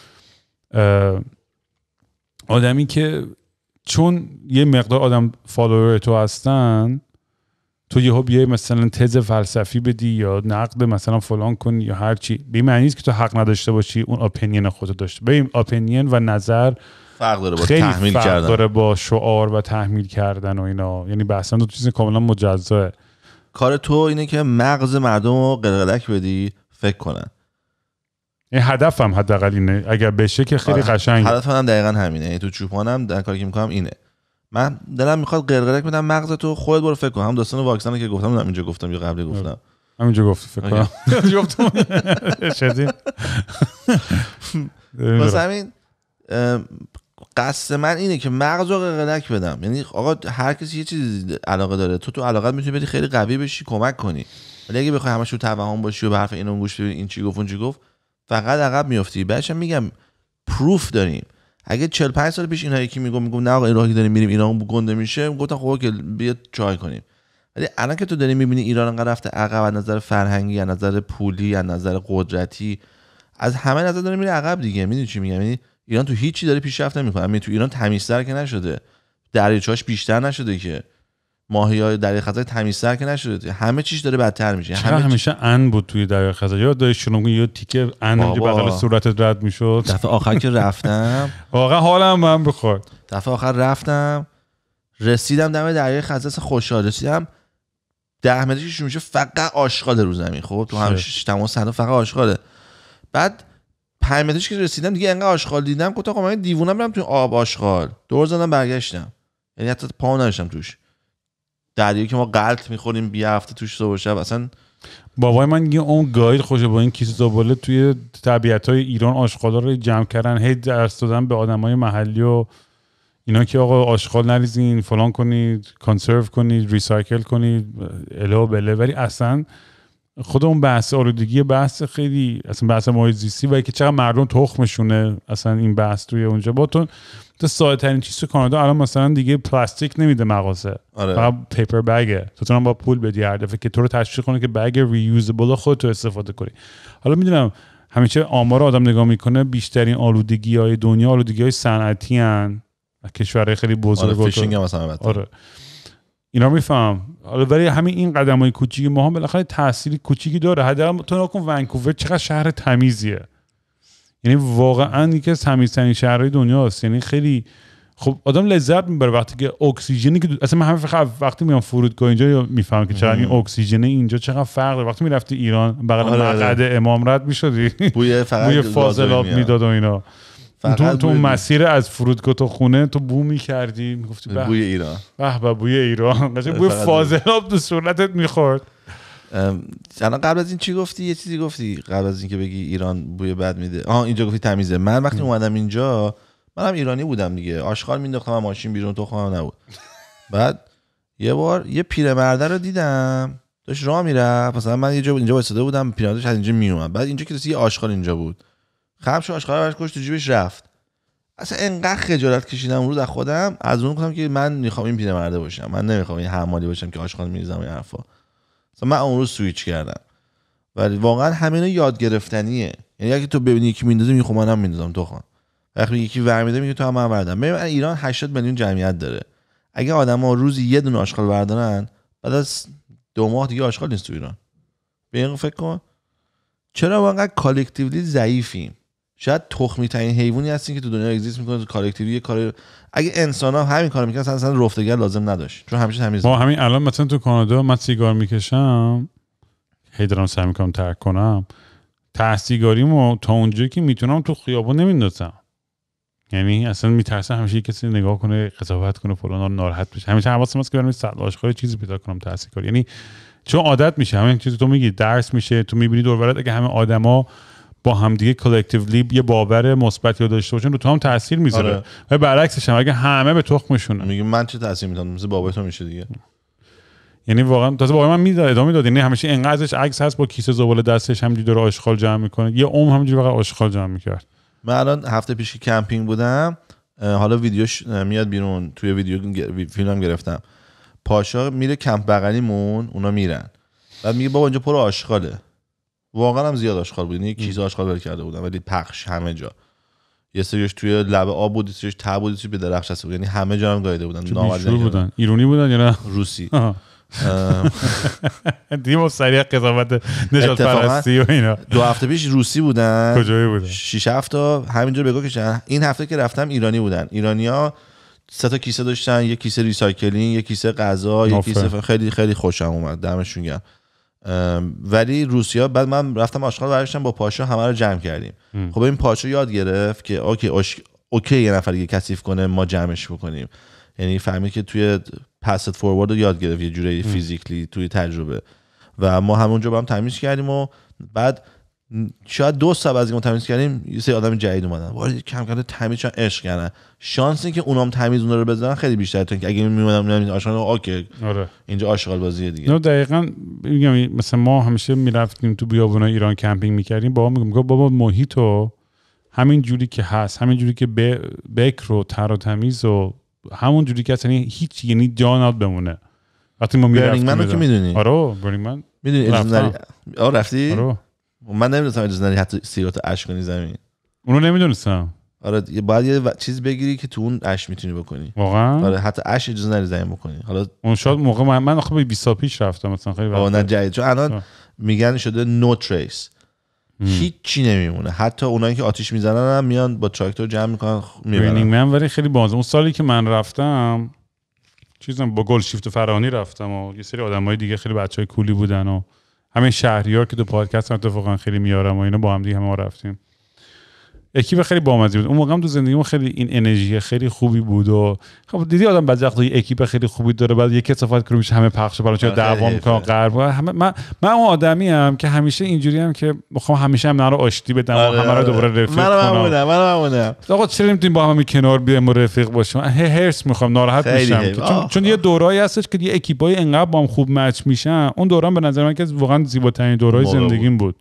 آدمی که چون یه مقدار آدم فالوور تو هستن، تو یهو بیای مثلا تز فلسفی بدی یا نقد مثلا فلان کنی یا هر چی، به معنی نیست که تو حق نداشته باشی اون اپینین خودت داشته. ببین اپینین و نظر فرق داره با تحمیل کردن، فرق داره با شعار و تحمیل کردن و اینا. یعنی بحثا دو چیز کاملا مجزاه. کار تو اینه که مغز مردم رو قلقلک بدی فکر کنن. این هدفم حداقل اینه، اگر بشه که خیلی قشنگه. هدفم هم دقیقاً همینه. یعنی تو چوپانم در کاری که میکنم اینه. من دلم میخواد قلقلک بدم مغز تو، خودت برو فکر کن. هم داستان واکسن که گفتم اینجا گفتم یا قبلی گفتم؟ همینجا گفتی فکر کنم. گفتم شدی. واسه همین قصد من اینه که مغز رو قلقلک بدم. یعنی آقا هر کسی یه چیزی علاقه داره، تو علاقت میتونی بدی خیلی قوی بشی، کمک کنی. ولی اگه بخوای همش رو توهم باشی و به حرف اینو گوش بدی، این چی گفت اون چی گفت، فقط عقب میافتی. بعدش میگم پروف داریم. اگه 45 سال پیش اینا یکی میگم نه آقا این راهی داریم میریم ایران گنده میشه، گفتم خب که بیا چای کنیم. ولی الان که تو داری میبینی ایران انقدر رفته عقب، از نظر فرهنگی، از نظر پولی، از نظر قدرتی، از همه نظر داره میره عقب دیگه. میدونی چی میگم؟ یعنی ایران تو هیچی داره پیشرفت نمیکنه. یعنی تو ایران تمیزتر که نشده، دریاچه‌اش بیشتر نشده، که ماهیای دریای خزر تمیزتر که نشده، همه چیش داره بدتر میشه. همیشه ان بود توی دریای خزر. یاد داری شنو یه تیکه ان اونجا بغل صورتت رد میشد. دفعه آخر که رفتم واقعا حالم من بخورد. دفعه آخر رفتم رسیدم دم دریای خزر، خوشحال رسیدم. 10 مترش شروع میشه فقط آشغال رو زمین. خب تو هم تمام صحنه فقط آشغاله. بعد 5 مترش که رسیدم دیگه انقدر آشغال دیدم، گفتم آقا من دیوونم برم تو آب آشغال. دور زدم برگشتم. یعنی حتی پا نداشتم توش. دریایی که ما غلط میخوریم بیا هفته توش صبح و شب. اصلا بابای من میگه اون گاید خوشه با این کیسه زباله توی طبیعت‌های ایران آشغالا رو جمع کردن، هی درس دادن به آدمای محلی و اینا که آقا آشغال نریزین، فلان کنید، کانسرو کنید، ریسایکل کنید، اله و بله. ولی اصلا خود اون بحث آلودگی بحث خیلی اصلا بحث محیط زیستی و که چقدر مردم تخمشونه اصلا این بحث توی اونجا. با تو ساده ترین چیز تو کانادا الان مثلا دیگه پلاستیک نمیده مغازه، فقط پیپر بگه. تو با پول بدی هر دفعه که تو رو تشویق کنه که بگ ریوزبل خودت رو استفاده کنی. حالا میدونم همیشه آمار آدم نگاه میکنه بیشترین آلودگی‌های دنیا آلودگی‌های صنعتی ان، کشورهای خیلی بزرگ. فیشینگ هم مثلا آره اینا میفهم. حالا ولی همین این قدم‌های کوچیک ما هم بالاخره تأثیری کوچیکی داره. حداقل تو نکن ونکوور چقدر شهر تمیزیه. یعنی واقعا یکی از تمیزترین شهرهای دنیاست. یعنی خیلی خب آدم لذت میبره وقتی که اکسیژنی که اصلا من همه وقتی میام فرودگاه اینجا میفهمم که چقدر این اکسیژن اینجا چقدر فرق داره. وقتی میرفتی ایران بغل مقعد امام رد میشدی بوی فاضلاب میداد و اینا. تو مسیر از فرودگاه تا خونه تو بو میکردی، میگفتی بوی ایران، به بوی ایران، بوی فاضلاب تو صورتت میخورد. الان قبل از این چی گفتی؟ یه چیزی گفتی قبل از این که بگی ایران بوی بد میده. اینجا گفتی تمیزه. من وقتی اومدم اینجا، منم ایرانی بودم دیگه، آشغال مینداختم ماشین بیرون، تو خودم نبود. بعد یه بار یه پیرمرده رو دیدم داشت راه میرفت، مثلا من یه جا اینجا وایساده بودم، پیرمردش از اینجا میومد. بعد اینجا که رسید یه آشغال اینجا بود، خمش آشغال رو کشت تو جیبش رفت. اصلا انقدر خجالت کشیدم اون روز از خودم، از اون گفتم که من میخوام این پیرمرده باشم، من نمیخوام این حمالی باشم که آشغال میریزم این حرفا. من اون روز سویچ کردم. ولی واقعا همین یاد گرفتنیه. یعنی اگه تو ببینی یکی میندازه میگه خب منم میندازم تو خان. وقتی یکی ور میده میگه تو هم من بردم. ببین ایران 80 میلیون جمعیت داره. اگه آدما روزی یه دونه آشغال بردارن، بعد از 2 ماه دیگه آشغال نیست تو ایران. به این فکر کن. چرا واقعا کالکتیولی ضعیفیم؟ شاید تخمی ترین حیوانی هستین که تو دنیا اگزیست میکنه. کالکتیوی کار اگه انسانا همین کارو میکنن اصلا رفتگر لازم نداشت، چون همیشه تمیز. با همین الان مثلا تو کانادا من سیگار میکشم، هی دارم سعی میکنم ترک کنم، تحصیلگاریمو تا اونجایی که میتونم تو خیابون نمیندازم. یعنی اصلا میترسم همیشه کسی نگاه کنه، قضاوت کنه، فلان، ناراحت بشه. همیشه حواسم هست که برم سطل آشغال چیزی پیدا کنم تحصیلگاری. یعنی چون عادت میشه، همین چیزی تو میگی درس میشه، تو میبینی دور و برت اگه همه آدما با هم دیگه کلکتیولی یه باور مثبتی داشته باشن رو تو هم تاثیر میذاره. آره. و برعکسش هم اگه همه به تخمشونه میگم من چه تاثیر میذارم، مثل بابای تو میشه دیگه. یعنی واقعا تازه بابای من میداد ادامه داد، یعنی همیشه اینقدر ازش عکس هست با کیسه زباله دستش همینجوری داره آشغال جمع میکنه، یه همینجوری فقط آشغال جمع میکرد. من الان هفته پیش که کمپینگ بودم، حالا ویدیوش میاد بیرون، توی ویدیو فیلم گرفتم. پاشا میره کمپ بغلیمون، اونا میرن، بعد میگه بابا اینجا پر آشغاله. واقعا هم زیاد آشغال بود، یه کیسه آشغال ول کرده بودن ولی پخش همه جا. یه سریش توی لبه آب بود، یه سریش ته بود، یه سریش به درخت چسبیده بود، یعنی همه جا هم گاییده بودن. نامرئی بودن. ایرانی بودن یا نه روسی؟ دیگه سریع قضاوت نجات پرستی و اینا. 2 هفته پیش روسی بودن. کجایی بودن؟ 6 هفته همینجور بگو کشن. این هفته که رفتم ایرانی بودن. ایرانیا 3 تا کیسه داشتن، یک کیسه ریسایکلینگ، یک کیسه غذا، یک کیسه خیلی خیلی خوشم اومد، دمشون گرم. ولی روسیا بعد من رفتم آشغال برداشتم با پاشا همه رو جمع کردیم. خب این پاشا یاد گرفت که اوکی یه نفر دیگه کثیف کنه ما جمعش بکنیم. یعنی فهمید که توی پست فوروارد رو یاد گرفت یه جوری فیزیکلی توی تجربه، و ما همونجا با هم تمیز کردیم و بعد شاید 2 ساعت از اینو تمیز کردیم یه سری آدم جدید اومدن، ولی کم کم تمیزشون عشق کردن. شانس این که اونام تمیز اون رو بزنن خیلی بیشتره تا اینکه اگه میومدم آشغال اوکی آره اینجا آشغال بازیه دیگه. نه دقیقاً میگم مثلا ما همیشه میرفتیم تو بیابونای ایران کمپینگ میکردیم، بابا میگم بابا محیطو همین جوری که هست، همین جوری که بکر و تر و تمیز و همون جوری که اصلا هیچ یعنی جا ناد بمونه. وقتی ما میرفتیم برنینگ منو که میدونی؟ آره برنینگ من میدونی اجازه نری؟ رفتی؟ آره من نمیدونستم اجازه نری حتی سیگارت اش کنی زمین. اونو نمیدونستم. آره باید یه چیز بگیری که تو اون اش میتونی بکنی. واقعا؟ آره حتی اش اجازه نری زمین بکنی. حالا اون شاید موقع من خب 20 سال پیش رفتم مثلا خیلی وقت. نه جدید، چون الان میگن شده نو تریس. هیچی نمیمونه، حتی اونایی که آتیش میزنن هم میان با تراکتور جمع میکنن میبرن. برنینگ من ولی خیلی باحال. اون سالی که من رفتم چیزم با گل شیفت فرانی رفتم و یه سری آدمای دیگه خیلی بچهای کولی بودن و همین شهریار که تو پادکست اتفاقا خیلی میارم و اینا با هم دیگه هم رفتیم. اکیپ خیلی بامزه بود. اون موقع هم تو زندگیمون خیلی این انرژی خیلی خوبی بود و خب دیدی آدم بعضی وقتا اکیپ خیلی خوبی داره بعد یک کثافت کنه میشه همه پخش برای چه دعوا میکنه غرب. من اون آدمی ام که همیشه اینجوری ام که میخوام همیشه هم نرا آشتی بدم و همه رو دوباره رفیق کنم. منم آقا چرا نمیتونیم با هم کنار بیایم و رفیق باشیم؟ هرس میخوام ناراحت میشم چون یه دورایی هستش که یه اکیپای انقدر با هم خوب مچ میشن. اون دوران به نظر من که واقعا زیباترین دورای زندگیم بود.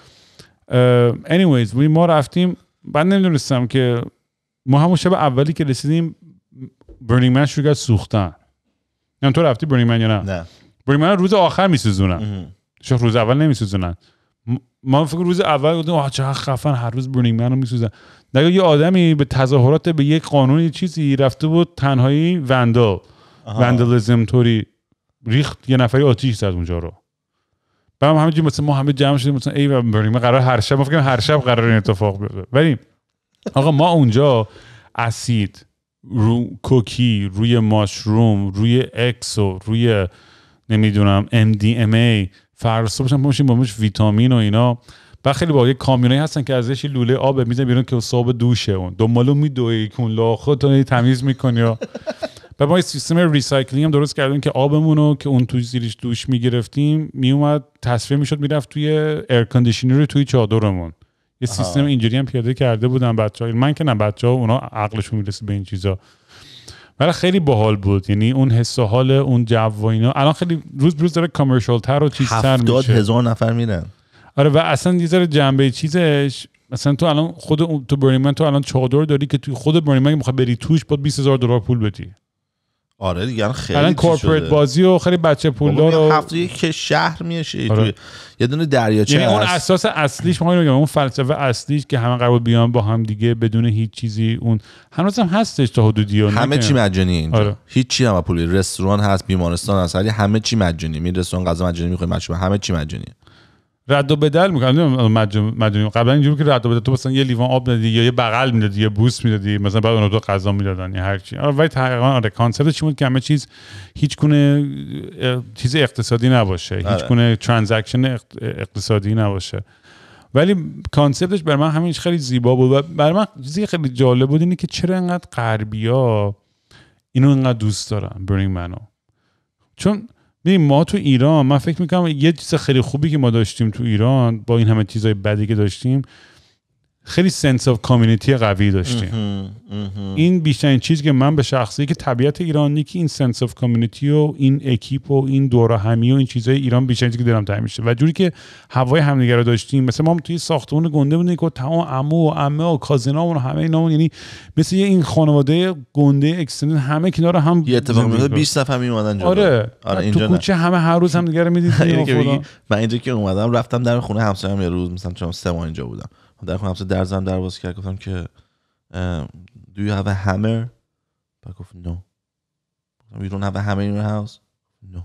anyways ما رفتیم، بعد نمیدونستم که ما همون شب اولی که رسیدیم برنینگ من شروع کرد سوختن. یعنی تو رفتی برنینگ من یا نه؟ برنینگ من روز آخر میسوزونن، شاید روز اول نمیسوزونن. ما فکر روز اول گفتم چقدر خفن هر روز برنینگ من رو میسوزن. دیگه یه آدمی به تظاهرات به یک قانون چیزی رفته بود تنهایی وندالیسم طوری ریخت، یه نفری آتیش زد اونجا رو. بعد همینجوری مثلا ما همه جمع شدیم مثلا ای برنینگ من قرار هر شب ما فکر هر شب قرار این اتفاق بیفته، ولی آقا ما اونجا اسید رو کوکی، روی ماشروم، روی اکسو، روی نمیدونم MDMA فرسو باشن باشیم با مش ویتامین و اینا. بعد خیلی با یه کامیونایی هستن که ازش لوله آب میزنن بیرون که صاحب دوشه، اون دنبالو میدوی کون لا خودت تمیز میکنی. و ما یه سیستم ریسایکلینگ هم درست کردیم که آبمونو که اون توی زیرش دوش میگرفتیم میومد تصفیه میشد میرفت توی ایر کاندیشنر توی چادرمون. یه سیستم اینجوری هم پیاده کرده بودن بچه‌ها. من که نه بچه‌ها اونا عقلشون میرسه به این چیزا. ولی خیلی باحال بود، یعنی اون حس و حال اون جو و اینا الان خیلی روز داره کامرشال تر و چیزتر میشه. 70,000 نفر میرن. آره و اصلا یه ذره جنبه چیزش مثلا تو الان خود تو برنینگ من تو الان چادر داری که توی خود برنینگ من میخوای بری توش باید $20,000 پول بدی. آره دیگه خیلی الان کورپوریت بازی و خیلی بچه پولدار و هفته که شهر میشه توی یه دونه دریاچه. یعنی اون اساس اصلیش ما میگم اون فلسفه اصلیش که همه قرار بیان با هم دیگه بدون هیچ چیزی، اون هنوز هم هستش تا حدودی. همه چی مجانیه اینجا. آره. هیچ چی هم پولی. رستوران هست، بیمارستان هست، ولی همه چی مجانی. می رستوران غذا مجانی میخوای مشروب همه چی مجانیه. رد و بدل میکنن مجانی. قبلا اینجوری که رد و بدل تو مثلا یه لیوان آب میدادی یا یه بغل میدادی یا بوس میدادی مثلا بعد اون تو غذا میدادن یا هر چی. ولی تقریبا آره کانسپت چی بود که همه چیز هیچ گونه چیز اقتصادی نباشه، هیچ گونه ترانزکشن اقتصادی نباشه. ولی کانسپتش برای من همین خیلی زیبا بود و برای من چیزی خیلی جالب بود اینه که چرا انقدر غربی‌ها اینو انقدر دوست دارن برنینگ منو. چون ببین ما تو ایران، من فکر میکنم یه چیز خیلی خوبی که ما داشتیم تو ایران با این همه چیزای بدی که داشتیم، خیلی سنس آف کامیونیتی قوی داشتیم. این بیشترین چیزی که من به شخصی که طبیعت ایرانی که این سنس آف کامیونیتی و این اکیپ و این دوره همی و این چیزای ایران بیشترین چیزی که دلم تنگ میشه و جوری که هوای همدیگه رو داشتیم. مثلا ما توی ساختمون گنده بودیم که تمام عمو و عمه و کازینامون و همه اینامون، یعنی مثل این خانواده گنده اکستندد همه کنار هم یه اتفاق میفته 20 نفر میومدن جلو. آره اینجا تو کوچه همه هر روز همدیگه رو می‌دیدیم. من اینجا که اومدم رفتم در خونه همسایه‌ام یه روز مثلا چون 3 ماه اینجا بودم، در خونه همسایه درزم درواز کرد، گفتم که do you have a hammer؟ بعد گفت no. You don't have a hammer in your house؟ no.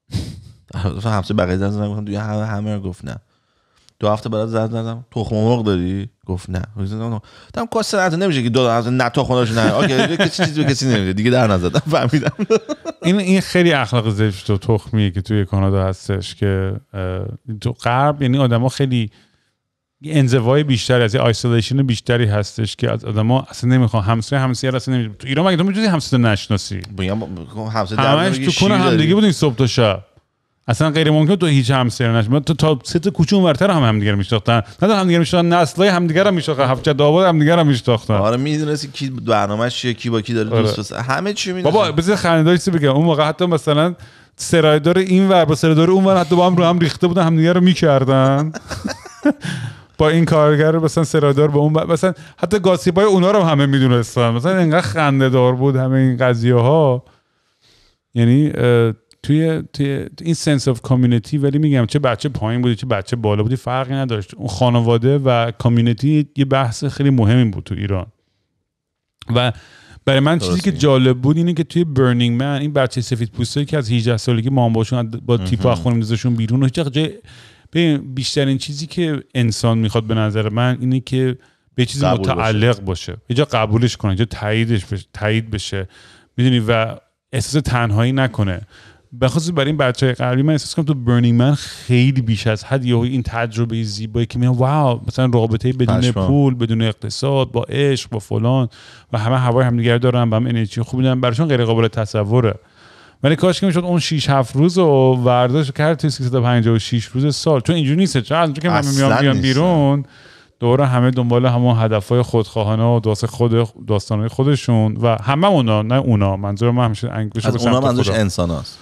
همسایه بقیه زدن گفتم do you have a hammer؟ گفت نه. 2 هفته بعد زدم تخم مرغ داری؟ گفت نه. گفتم کاسه نت نمیشه که 2 هفته نه تخم مرغش نه. اوکی کسی چیزی به کسی نمیده دیگه، در نزدم. فهمیدم این خیلی اخلاق زشت و تخمیه که توی کانادا هستش که تو غرب، یعنی آدما خیلی انزوای بیشتری از آیسولیشن بیشتری هستش که از آدما اصلا نمیخوان همسایه اصلا نمیشه. تو ایران مگه تو میتونی همسایه نشناسی؟ میگم همسایه در تو کنه همدیگه بودین صبح تا شب، اصلا غیر ممکن تو هیچ همسایه نشناسی. تو تا 3 تا کوچه اونورتر همدیگه رو میشناختن، نه همدیگه رو میشناختن، نسلای همدیگه رو میشناختن، هفت آباد همدیگه رو میشناختن. آره میدونستی کی برنامه‌اش چیه، کی با کی داره دوست بس همه چی میدونی. بابا بذار خنده‌دارش بگم اون موقع حتی مثلا سرایدار این ور با سرایدار اون ور حتی با هم رو هم ریخته بودن، همدیگه رو میکردن. با این کارگر مثلا سرایدار با اون مثلا حتی گاسیپای اونا رو همه میدونستن، مثلا اینقدر خنده دار بود همه این قضیه ها. یعنی توی این سنس آف کامیونیتی، ولی میگم چه بچه پایین بودی چه بچه بالا بودی فرقی نداشت، اون خانواده و کامیونیتی یه بحث خیلی مهمی بود تو ایران. و برای من چیزی که جالب بود اینه که توی برنینگ من این بچه سفید پوستایی که از 18 سالگی مام باشون با تیپ اخونم میذاشون بیرون، هیچ جای بیشترین چیزی که انسان میخواد به نظر من اینه که به چیزی متعلق باشه، یه جا قبولش کنه، یه جا تایید بشه، میدونی، و احساس تنهایی نکنه. بخاطر برای این بچهای غربی من احساس کنم تو برنینگ من خیلی بیش از حد یهو این تجربه زیبایی که میگم واو، مثلا رابطه بدون پول، بدون اقتصاد، با عشق، با فلان و همه هوای همدیگه دارن، با هم انرژی خوب میدن، براشون غیر قابل تصوره. ولی کاش که میشد اون 6-7 روز رو ورداش کرد توی 356 روز سال، چون اینجوری نیست. چون از که من میام بیرون دوره همه دنبال همون هدفهای خودخواهانه و داستانهای خودشون و همه اونا منظور من همیشه انگلیش از اونا منظورش انساناست.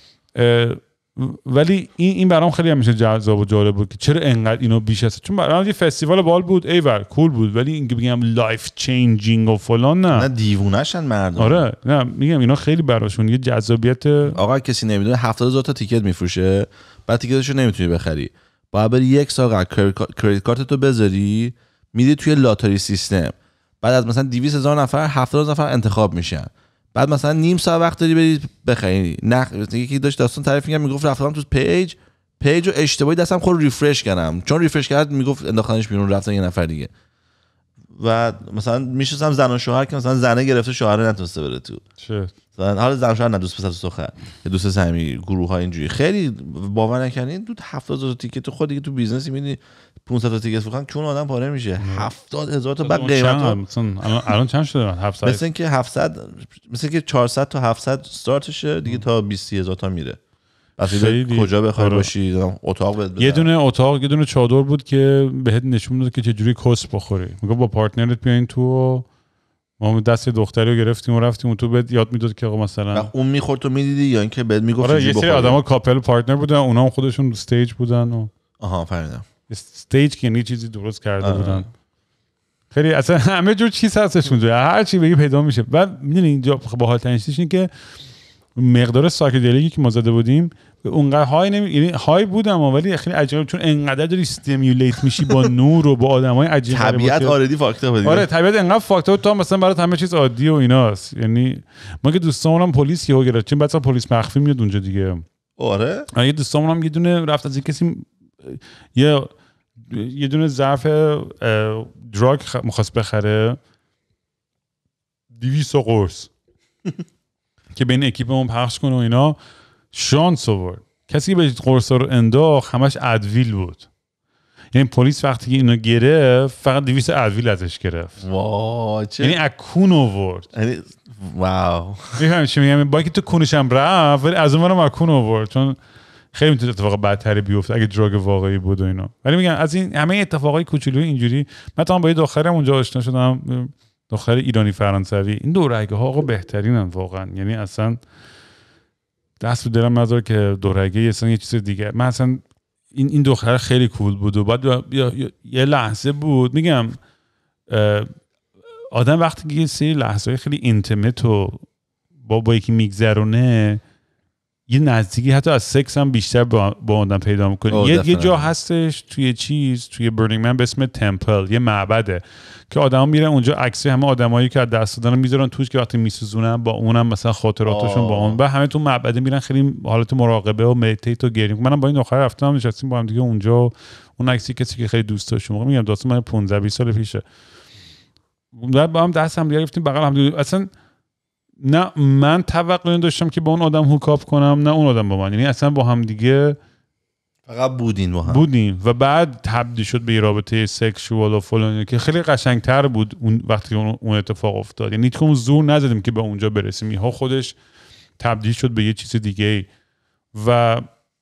ولی این برام خیلی همیشه جذاب و جالب بود که چرا انقدر اینو بیش است. چون برام یه فستیوال بال بود، ایول کول بود، ولی اینکه بگم لایف چینجینگ و فلان نه دیوونه‌شن مردم. آره نه میگم اینا خیلی براشون یه جذابیت. آقا کسی نمیدونه 70,000 تا تیکت میفروشه، بعد تیکتشو نمیتونی بخری، باید بری 1 سال کریدیت کارتتو بذاری، میری توی لاتاری سیستم، بعد از مثلا 200,000 نفر 70,000 نفر انتخاب میشن، بعد مثلا نیم ساعت وقت داری بری بخری. نه یکی داشت داستان تعریف میگفت رفتم تو پیج رو اشتباهی دستم خود ریفرش کردم، چون ریفرش کرد میگفت انداختنش بیرون، رفتن یه نفر دیگه. و مثلا میشستم زن و شوهر که مثلا زنه گرفته شوهر نتونسته بره تو، حالا زن و شوهر نه، دوست پسر سخن یا دوست صمیمی، گروه ها اینجوری. خیلی باور نکنین تو 70,000 تیکت خود دیگه تو بیزنس میبینی 500 تا تیکت فروختن چون آدم پاره میشه. 70,000 تا بعد قیمت مثلا الان چند شده؟ 700 مثلا که 700 مثلا که 400 تا 700 استارتشه دیگه، تا 20,000 تا میره. اصلا کجا بخوای باشی اتاق بده. یه دونه چادر بود که بهت نشون میداد که چجوری کس بخوری. میگه با پارتنرت بیاین تو، ما دست دختری رو گرفتیم و رفتیم و تو بهت یاد میداد که آقا مثلا اون میخورد تو میدیدی یا اینکه بهت میگفت چجوری بخوری. یه سری آدما کاپل پارتنر بودن، اونا هم خودشون استیج بودن و فهمیدم استیج که یه چیزی درست کرده بودن. خیلی اصلا همه جور چیز هستش اونجا، هر چی بگی پیدا میشه. بعد میدونی اینجا باحال ترینش اینه که مقدار سایکدلیکی که ما زده بودیم اونقدر های یعنی های بودم ولی خیلی عجیبه، چون انقدر داری استیمولیت میشی با نور و با آدمای عجیب غریب. طبیعت آردی فاکتور بود. آره طبیعت انقدر فاکتور تو مثلا برات همه چیز عادی و ایناست. یعنی ما که دوستامونم پلیس یهو گرفت، چون بعضا پلیس مخفی میاد اونجا دیگه. آره یه دوستامونم یه دونه رفت از کسی یه دونه ظرف دراگ می‌خواست بخره 200 قرص که بین اکیپمون پخش کنه و اینا. شانس آورد کسی که به قرصا رو انداخت همش ادویل بود. یعنی پلیس وقتی که اینو گرفت فقط 200 ادویل ازش گرفت. واه چه یعنی اکون آورد. یعنی واو میفهمی چی میگم؟ با اینکه تو کونش هم رفت ولی از اونم اکون آورد، چون خیلی میتونه اتفاق بدتری بیفته اگه دراگ واقعی بود و اینا. ولی میگم از این همه اتفاقای کوچولو اینجوری، مثلا با یه دخترم اونجا آشنا شدم، دختر ایرانی فرانسوی. این دورگه ها آقا بهترینن واقعا، یعنی اصلا دست به دلم نذار که دورگه اصلا یه چیز دیگه. من اصلا این دختر خیلی کول بود و بعد یه لحظه بود میگم آدم وقتی که یه سری لحظه خیلی اینتیمت و با یکی میگذرونه یه نزدیکی حتی از سکس هم بیشتر با آدم پیدا میکنه. یه جا هستش توی برنینگ من به اسم تمپل، یه معبده که آدما میرن اونجا عکس همه آدمایی که از دست دادن میذارن توش که وقتی میسوزونن با اونم مثلا خاطراتشون با اون، و همه تو معبده میرن خیلی حالت مراقبه و مدیتیت و گریم. منم با این دختر رفتم نشستیم با هم دیگه اونجا. اون عکسی کسی که خیلی دوست داشت موقع میگم داستان من 15-20 سال پیشه، بعد با هم دست هم گرفتیم بغل هم دیگه. اصلا نه من توقع داشتم که با اون آدم هوکاپ کنم نه اون آدم با من، یعنی اصلا با هم دیگه فقط بودیم و بعد تبدیل شد به یه رابطه سکشوال و فلان که خیلی قشنگتر بود اون وقتی اون اتفاق افتاد. یعنی هیچ زور نزدیم که به اونجا برسیم، یهو خودش تبدیل شد به یه چیز دیگه. و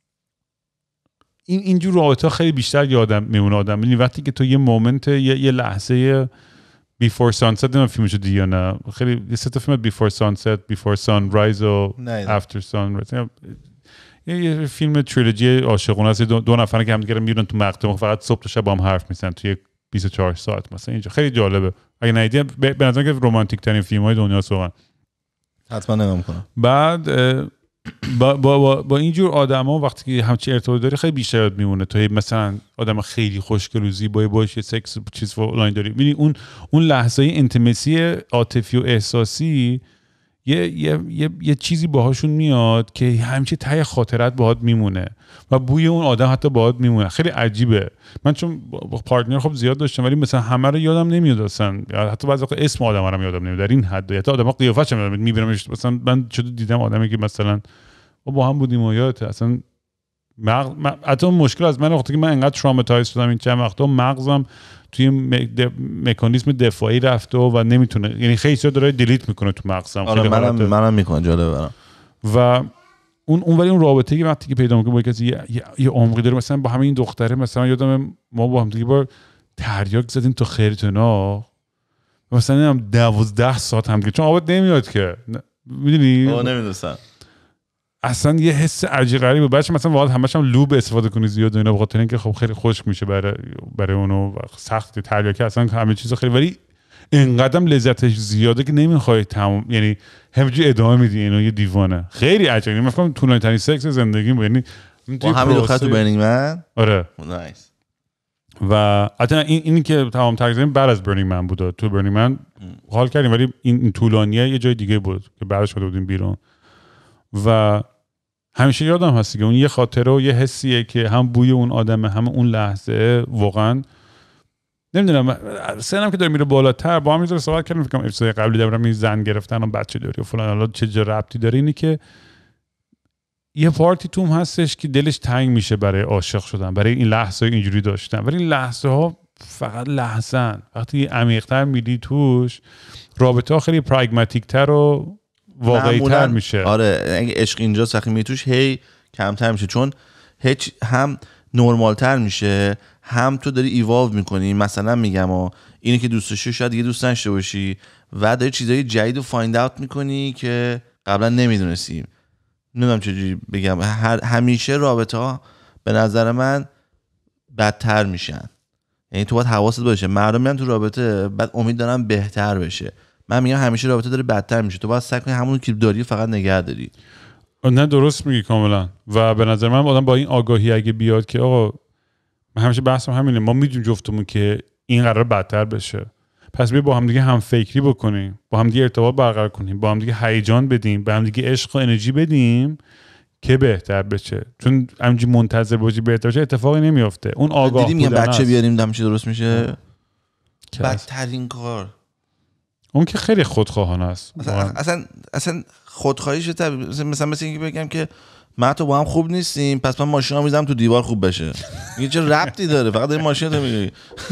اینجور رابطه خیلی بیشتر یادم میمونه آدم. یعنی وقتی که تو یه مومنت یه لحظه Before Sunset نمیدونم فیلمشو دیدی یا نه، خیلی یه سه تا فیلم Before Sunset, Before Sunrise و After Sunrise، یه فیلم تریلوژی عاشقانه است، دو نفر که همدیگه رو میبینن تو مقطع فقط صبح تا شب با هم حرف میزنن توی 24 ساعت مثلا. اینجا خیلی جالبه، اگه ندیدی به نظر که رمانتیک ترین فیلم های دنیاست واقعا، حتما نگاه میکنم. بعد با اینجور آدما وقتی که همچین ارتباط داری خیلی بیشتر یاد میمونه تا مثلا آدم خیلی خوشگل و زیبایی باشه سکس چیز فلان داری. ببین اون لحظه اینتیمسی عاطفی و احساسی یه چیزی باهاشون میاد که همچین ته خاطرت باهات میمونه و بوی اون آدم حتی باهات میمونه. خیلی عجیبه. من چون با پارتنر خب زیاد داشتم ولی مثلا همه رو یادم نمیاد اصلا، حتی بعضی وقت اسم آدم رو یادم نمیاد در این حد، حتی آدما قیافه‌ش هم میبینمش. مثلا من چطور دیدم آدمی که مثلا با هم بودیم و یادت اصلا حتی مشکل از من وقتی که من انقدر تروماتایز شدم این چند وقتا مغزم توی مکانیزم دفاعی رفته و نمیتونه، یعنی خیلی چیزا داره دیلیت میکنه تو مغزم. آره منم میکنه جالبه برام. و اون ولی اون رابطه که وقتی که پیدا میکنه با کسی یه عمقی داره. مثلا با همین دختره مثلا یادم ما با هم دیگه بار تریاک زدیم تو خیرتنا مثلا هم 12 ساعت هم دیگه، چون آباد نمیاد که میدونی نمیدونستم اصلا یه حس عجیب غریبه. بچه مثلا واقعا همش هم لوب استفاده کنی زیاد اینا، بخاطر اینکه خب خیلی خشک میشه برای اونو سخت تریاکی اصلا همه چیز خیلی، ولی اینقدرم لذتش زیاده که نمیخوای تمام، یعنی همینجوری ادامه میدی. اینو یه دیوانه خیلی عجیبه. من فکر کنم طولانی ترین سکس زندگیم بود، یعنی همین دختر تو برنینگ من. آره نایس. و حتی اینی که تمام ترین بعد از برنینگ من بود. تو برنینگ من حال کردیم ولی این طولانیه یه جای دیگه بود که بعدش اومده بودیم بیرون. و همیشه یادم هستی که اون یه خاطره و یه حسیه که هم بوی اون آدمه هم اون لحظه. واقعا نمیدونم سنم که داره میره بالاتر با هم میذاره صحبت کردم، فکر کنم اپیزود قبلی دارم این زن گرفتن و بچه داری و فلان، حالا چه ربطی داره؟ اینی که یه پارتی توم هستش که دلش تنگ میشه برای عاشق شدن، برای این لحظه اینجوری داشتن، ولی این لحظه ها فقط لحظه‌ن. وقتی عمیق‌تر میری توش رابطه ها خیلی پراگماتیک تر و واقعی تر میشه. آره اگه عشق اینجا سخی توش هی کمتر میشه، چون هم نورمال تر میشه هم تو داری ایوالو میکنی. مثلا میگم اینی که دوست داشتی شاید دیگه دوست نشته باشی و داری چیزای جدید رو فایند اوت میکنی که قبلا نمیدونستی. نمیدونم چجوری بگم، همیشه رابطه ها به نظر من بدتر میشن. یعنی تو باید حواست باشه، مردم میان تو رابطه بعد امید دارن بهتر بشه. من میگم همیشه رابطه داره بدتر میشه، تو باید سعی کنی همون که داری فقط نگه داری. نه درست میگی کاملا. و به نظر من آدم با این آگاهی اگه بیاد که آقا من همیشه بحثم همینه، ما میدونیم جفتمون که این قرار بدتر بشه، پس بیا با هم دیگه هم فکری بکنیم، با هم دیگه ارتباط برقرار کنیم، با هم دیگه هیجان بدیم، با هم دیگه عشق و انرژی بدیم که بهتر بشه. چون همینجوری منتظر باشی بهتر بشه اتفاقی نمیافته. اون آگاه دیدیم بودن بچه بیاریم دمیشه درست میشه. بدترین کار اون که خیلی خودخواهانه است. اصلا خودخواهیش مثلا اینکه بگم که من تو با هم خوب نیستیم پس من ماشینم میذارم تو دیوار خوب بشه. میگه چه ربطی داره فقط این ماشینت میگی.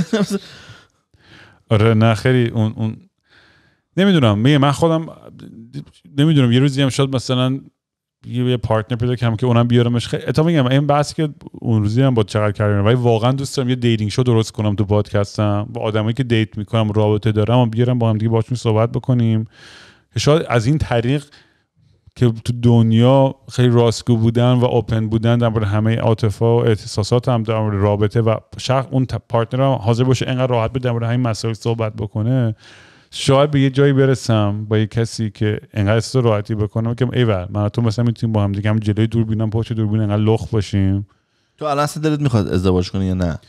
آره نه خیلی اون نمیدونم من خودم نمیدونم یه روزی هم شد مثلا یه پارتنر پیدا کنم که اونم بیارمش. خیلی اتا میگم این بحثی که اون روزی هم با چقدر کردم ولی واقعا دوست دارم یه دیتینگ شو درست کنم تو پادکستم با آدمایی که دیت میکنم رابطه دارم و بیارم با هم دیگه باشون صحبت بکنیم که شاید از این طریق که تو دنیا خیلی راستگو بودن و اوپن بودن در مورد همه عاطفه و احساسات هم در مورد رابطه و شخص اون پارتنر هم حاضر باشه اینقدر راحت در مورد همین مسائل صحبت بکنه، شاید به یه جایی برسم با یه کسی که اینقدر احساس راحتی بکنم که ایول من تو مثلا میتونیم با هم دیگه هم جلوی دوربینم پشت دوربین اینقدر لخ باشیم. تو الان اصلا دلت میخواد ازدواج کنی یا نه؟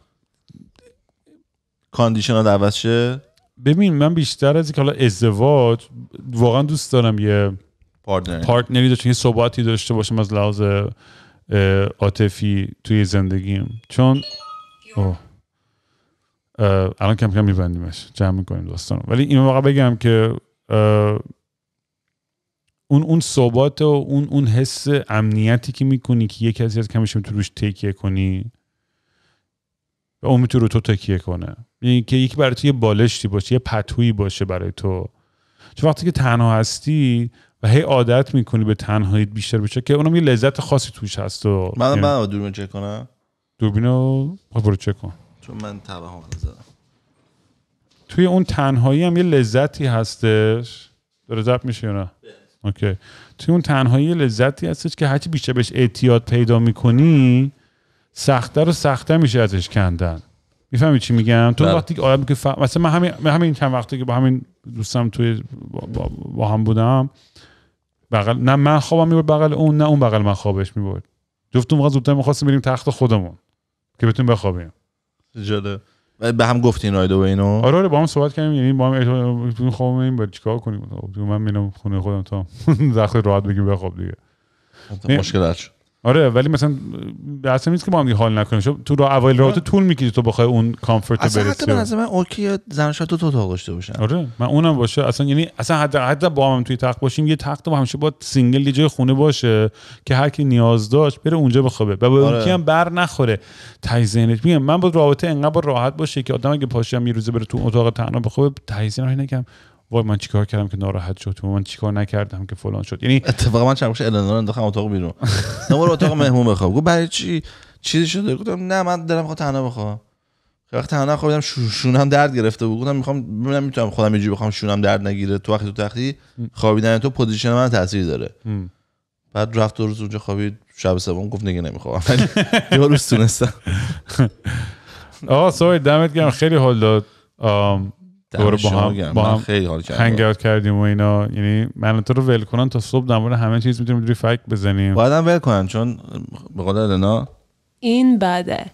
کاندیشنات عوض شه؟ ببین من بیشتر از اینکه حالا ازدواج واقعا دوست دارم یه پارتنری داشته یه ثباتی داشته باشم از لحاظ عاطفی توی زندگیم، چون الان کم کم میبندیمش جمع میکنیم داستانو. ولی اینو واقعا بگم که اون ثبات و اون حس امنیتی که میکنی که یک کسی از کمش میتونی روش تکیه کنی و اون میتونه رو تو تکیه کنه، یعنی که یکی برای تو یه بالشتی باشه، یه پتویی باشه برای تو. چون وقتی که تنها هستی و هی عادت میکنی به تنهاییت بیشتر بشه که اونم یه لذت خاصی توش هست. و من دوربین چک کنم. دوربینو برو چک کن چون من توهم زدم. توی اون تنهایی هم یه لذتی هستش. داره ضبط میشه یا نه؟ اوکی. توی اون تنهایی یه لذتی هستش که هرچی بیشتر بهش اعتیاد پیدا میکنی سخت‌تر و سخت‌تر میشه ازش کندن. میفهمی چی میگم؟ تو وقتی که آدم که مثلا من همین چند وقتی که با همین دوستم توی با هم بودم بغل نه من خوابم میبرد بغل اون نه اون بغل من خوابش میبرد. جفتمون موقع زودتر می‌خواستیم بریم تخت خودمون که بتونیم بخوابیم. جالب. به هم گفتین آیدو و اینو؟ آره با هم صحبت کردیم، یعنی با هم خوابیم بریم چیکار کنیم. من میرم خونه خودم تا وقت راحت بگیم بخواب دیگه. مشکل شد. آره ولی مثلا اصلا نیست که با هم دیگه حال نکنیم. تو رو اول رابطه طول میکشه تو بخوای اون کامفورت برسی. اصلا حتی از من اوکی زناشا تو اتاق داشته باشن. آره من اونم باشه اصلا، یعنی اصلا حتی با هم توی تخت باشیم یه تخت با همیشه با سینگل یه جای خونه باشه که هر کی نیاز داشت بره اونجا بخوابه و به اون کی هم بر نخوره. ته ذهنت میگم من با رابطه انقدر راحت باشه که آدم اگه پاشم یه روزه بره تو اتاق تنها بخوابه ته ذهنش نگم وای من چیکار کردم که ناراحت شد، من چیکار نکردم که فلان شد. یعنی اتفاقا من چند وقت الانو انداختم اتاق بیرون. نمور اتاق مهمون بخواب. گفت برای چی چیزی شده؟ گفتم نه من دلم میخواد تنها بخوابم. وقتی تنها خوابیدم شونم درد گرفته بود. گفتم میخوام ببینم میتونم خودم یه جوری بخوام شونم درد نگیره. تو وقتی تو تختی خوابیدن تو پوزیشن من تاثیر داره. بعد رفت دو روز اونجا خوابید. شب سوم گفت نگه نمیخوام. یه روز تونستم. سوری دمت گرم خیلی حال داد. دوره با هم خیلی حال کردیم، هنگ اوت کردیم و اینا. یعنی من تو رو ول کنن تا صبح در مورد همه چیز میتونیم روی فکت بزنیم. بعدم ول کنن چون به قول النا این بده.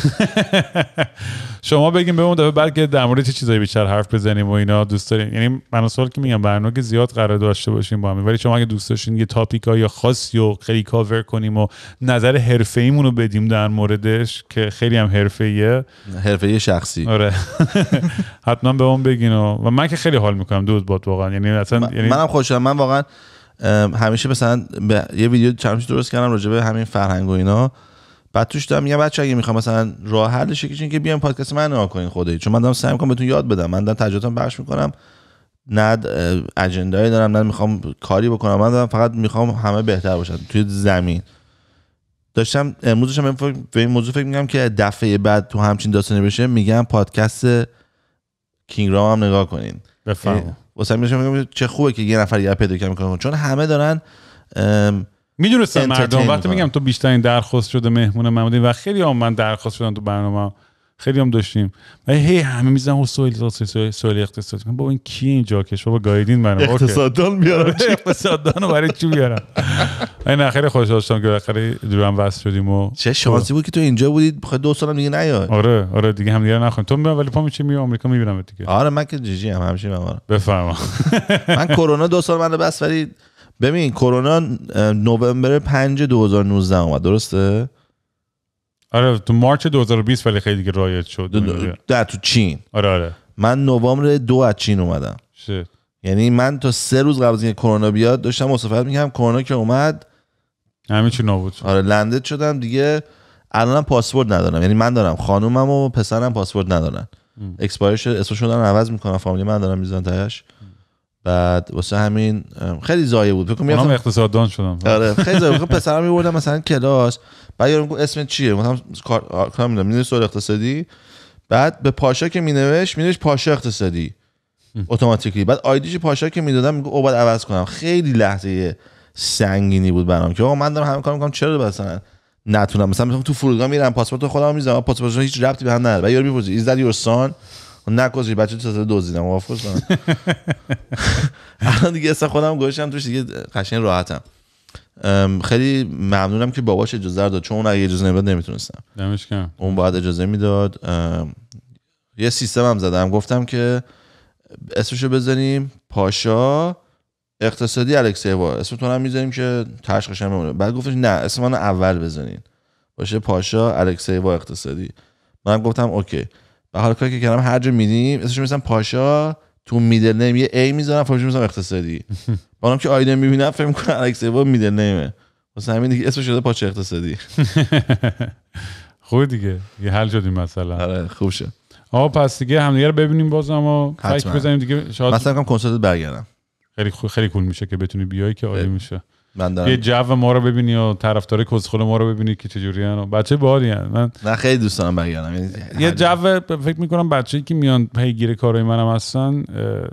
شما بگیم به اون دفعه بعد که در مورد چه چیزایی بیشتر حرف بزنیم و اینا دوست دارین. یعنی من اصلا که میگم برنامه که زیاد قرار داشته باشیم با هم، ولی شما اگه دوست داشتین یه تاپیکا یا خاصی رو خیلی کاور کنیم و نظر حرفه‌ایمون رو بدیم در موردش که خیلی هم حرفه‌ایه شخصی، آره حتما به اون بگین. و من که خیلی حال میکنم دود باد واقعا. یعنی اصلا منم خوشحالم. من واقعا همیشه مثلا یه ویدیو چند درست کردم راجع به همین فرهنگ و اینا. بعد توش دارم میگم بچه‌ها اگه میخوام مثلا راه حلش یکیش که بیاین پادکست من نگاه کنین خودی، چون من دارم سعی میکنم بهتون یاد بدم. من دارم تجربه‌ام پخش میکنم، نه اجندایی دارم، نه میخوام کاری بکنم. من دارم فقط میخوام همه بهتر باشن توی زمین. داشتم امروز داشتم به این موضوع فکر می‌کردم که دفعه بعد تو همچین داستانی بشه میگم پادکست کینگ رام هم نگاه کنین. بفهم. واسه میگم چه خوبه که یه نفر یه پیدا کنه، چون همه دارن میدونستم مردم وقتی میگم تو بیشترین درخواست شده مهمون من بودی و خیلی هم من درخواست شدم تو برنامه، خیلی هم داشتیم و هی همه میزنن سوال اقتصادی. من بابا این کیه اینجا کش بابا گایدین منو اقتصاددان میارم اقتصاددانو برای چی میارم؟ من خیلی خوشحال شدم که بالاخره دور هم وصل شدیم و چه شانسی بود که تو اینجا بودی. بخوای 2 سالم دیگه نیای. آره دیگه هم دیگه نخوایم. تو میام ولی پا میچی میام آمریکا میبینم دیگه. آره من که جیجی هم همیشه میام. بفرما. من کرونا 2 سال منو بس، ولی ببین کرونا نوامبر 5 2019 اومد، درسته؟ آره تو مارچ 2020 ولی خیلی دیگه رایج شد. در تو چین. آره من نوامبر 2 از چین اومدم. یعنی من تا 3 روز قبل از اینکه کرونا بیاد داشتم مسافرت می‌کردم. کرونا که اومد همین چی نابود شد. آره لندد شدم دیگه. الانم پاسپورت ندارم، یعنی من دارم، خانومم و پسرم پاسپورت ندارن. اکسپایرش اسمشون دارن عوض میکنن، فامیلی من دارم میذارن تاش. بعد واسه همین خیلی ضایع بود. فکر کنم اقتصاددان شدم. آره خیلی ضایع بود. پسرم میبردم مثلا کلاس، بعد یارو میگفت اسمت چیه؟ مثلا کار میدم می‌نویس سوال اقتصادی، بعد به پاشا که مینوشت پاشا اقتصادی اتوماتیکلی، بعد آیدیش پاشا که میدادم میگفت او باید عوض کنم. خیلی لحظه سنگینی بود برام که آقا من دارم همین کارو میکنم، چرا مثلا نتونم مثلا تو فرودگاه میرم پاسپورت خودم میذارم، پاسپورت هیچ ربطی به هم نداره. بعد یارو میپرسه ایز دت یور سان، نکوزی بچه تو دزدیدم وافوس کنم. الان دیگه اصلا خودم گوشم توش دیگه قشنگ راحتم. خیلی ممنونم که باباش اجازه داد، چون اون اگه اجازه نمیداد نمیتونستم. دمش گرم. اون باید اجازه میداد. یه سیستم هم زدم، گفتم که اسمشو بزنیم پاشا اقتصادی الکسیوا، اسمتون هم میذاریم که تشخیصش بمونه. بعد گفتش نه اسم منو اول بزنین باشه پاشا الکسیوا اقتصادی. منم گفتم اوکی. به حال کاری که کردم هر جا میدیم اسمش میذارم پاشا، تو میدل نیم یه ای میذارم، فوقش میذارم اقتصادی. منم که آیدن میبینم فکر میکنم الکسیوا میدل نیمه، واسه همین دیگه اسمش شده پاشا اقتصادی. خوب دیگه یه حل شدیم مثلا. آره خوب شد. آقا پس دیگه همدیگه رو ببینیم بازم و فکر بزنیم دیگه. شاید مثلا کنم کنسرت برگردم. خیلی کول میشه که بتونی بیای که عالی میشه. من دارم یه جو ما رو ببینی و طرفدار کسخل ما رو ببینی که چجوری ان. بچه باحالی ان. من نه خیلی دوست دارم برگردم. یعنی یه جو فکر میکنم بچه‌ای که میان پیگیر کارهای منم هستن،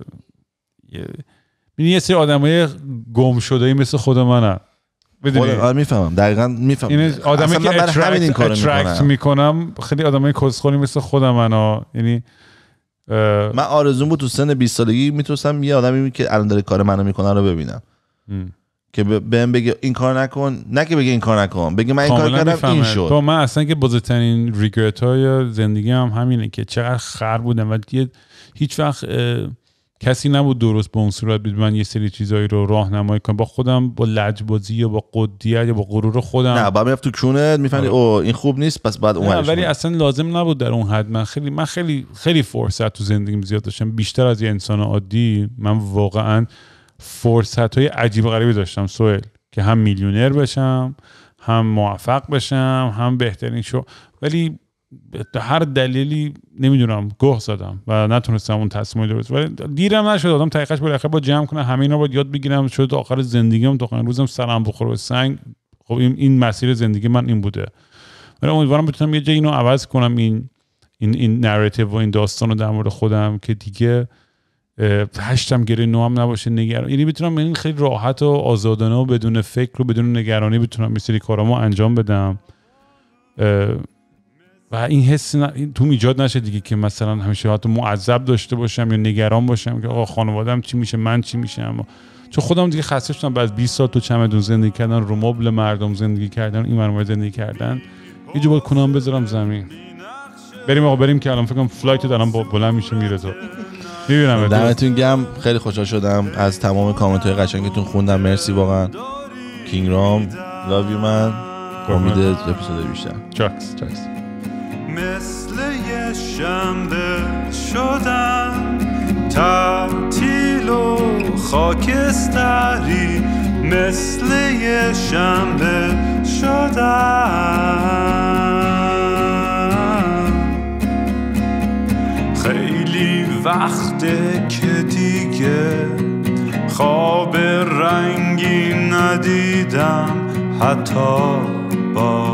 یه سری آدمای گم شده‌ای مثل خود منن. بدونی آره میفهمم دقیقاً میفهمم. این آدمی که اترکت میکنم خیلی آدمای کسخلی مثل خودم انا. یعنی من آرزوم بود تو سن 20 سالگی میتونستم یه آدمی که الان داره کار منو میکنه رو ببینم که بهم بگه این کار نکن، نه که بگه این کار نکن، بگه من این کار کردم این شد. تو من اصلا که بزرگترین ریگرت های زندگی هم همینه که چقدر خر بودم و هیچ وقت کسی نبود درست به اون صورت بید من یه سری چیزایی رو راهنمایی کنم با خودم، با لجبازی یا با قدیت یا با غرور خودم. نه بعد میرفت تو کونت میفهمی او این خوب نیست پس بعد اون ولی اصلا لازم نبود در اون حد. من خیلی فرصت تو زندگیم زیاد داشتم، بیشتر از یه انسان عادی. من واقعا فرصت های عجیب و غریبی داشتم سوهل، که هم میلیونر بشم، هم موفق بشم، هم بهترین شو، ولی هر دلیلی نمیدونم گوه زدم و نتونستم اون تصمیم درست. ولی دیرم نشد آدم تحقیقش بالاخره با جمع کنه همه اینا باید یاد بگیرم. شد تا آخر زندگیم، تا آخر روزم سرم بخوره به سنگ. خب این مسیر زندگی من این بوده. ولی امیدوارم بتونم یه جای اینو عوض کنم، این نراتیو و این داستانو در مورد خودم، که دیگه 8 گره 9 نباشه نگران. یعنی بتونم این خیلی راحت و آزادانه و بدون فکر و بدون نگرانی بتونم یه سری کارامو انجام بدم و این حس تو ایجاد نشه دیگه که مثلا همیشه حالت معذب داشته باشم یا نگران باشم که آقا خانواده‌ام چی میشه، من چی میشم. چون خودم دیگه خسته شدم بعد 20 سال تو چمدون زندگی کردن، رو مبل مردم زندگی کردن، این منو زندگی کردن. یه جا باید کنام بذارم زمین. بریم آقا بریم که الان فکر کنم فلایت دارم بلند میشه میره تو. میبینم. دمتون گرم، خیلی خوشحال شدم از تمام کامنت‌های قشنگتون خوندم. مرسی واقعا. کینگ رام love you man. امید اپیزود بیشتر. چاکس. مثل یه شنبه شدم تعطیل و خاکستری، مثل یه شنبه شدم. خیلی وقته که دیگه خواب رنگی ندیدم، حتی با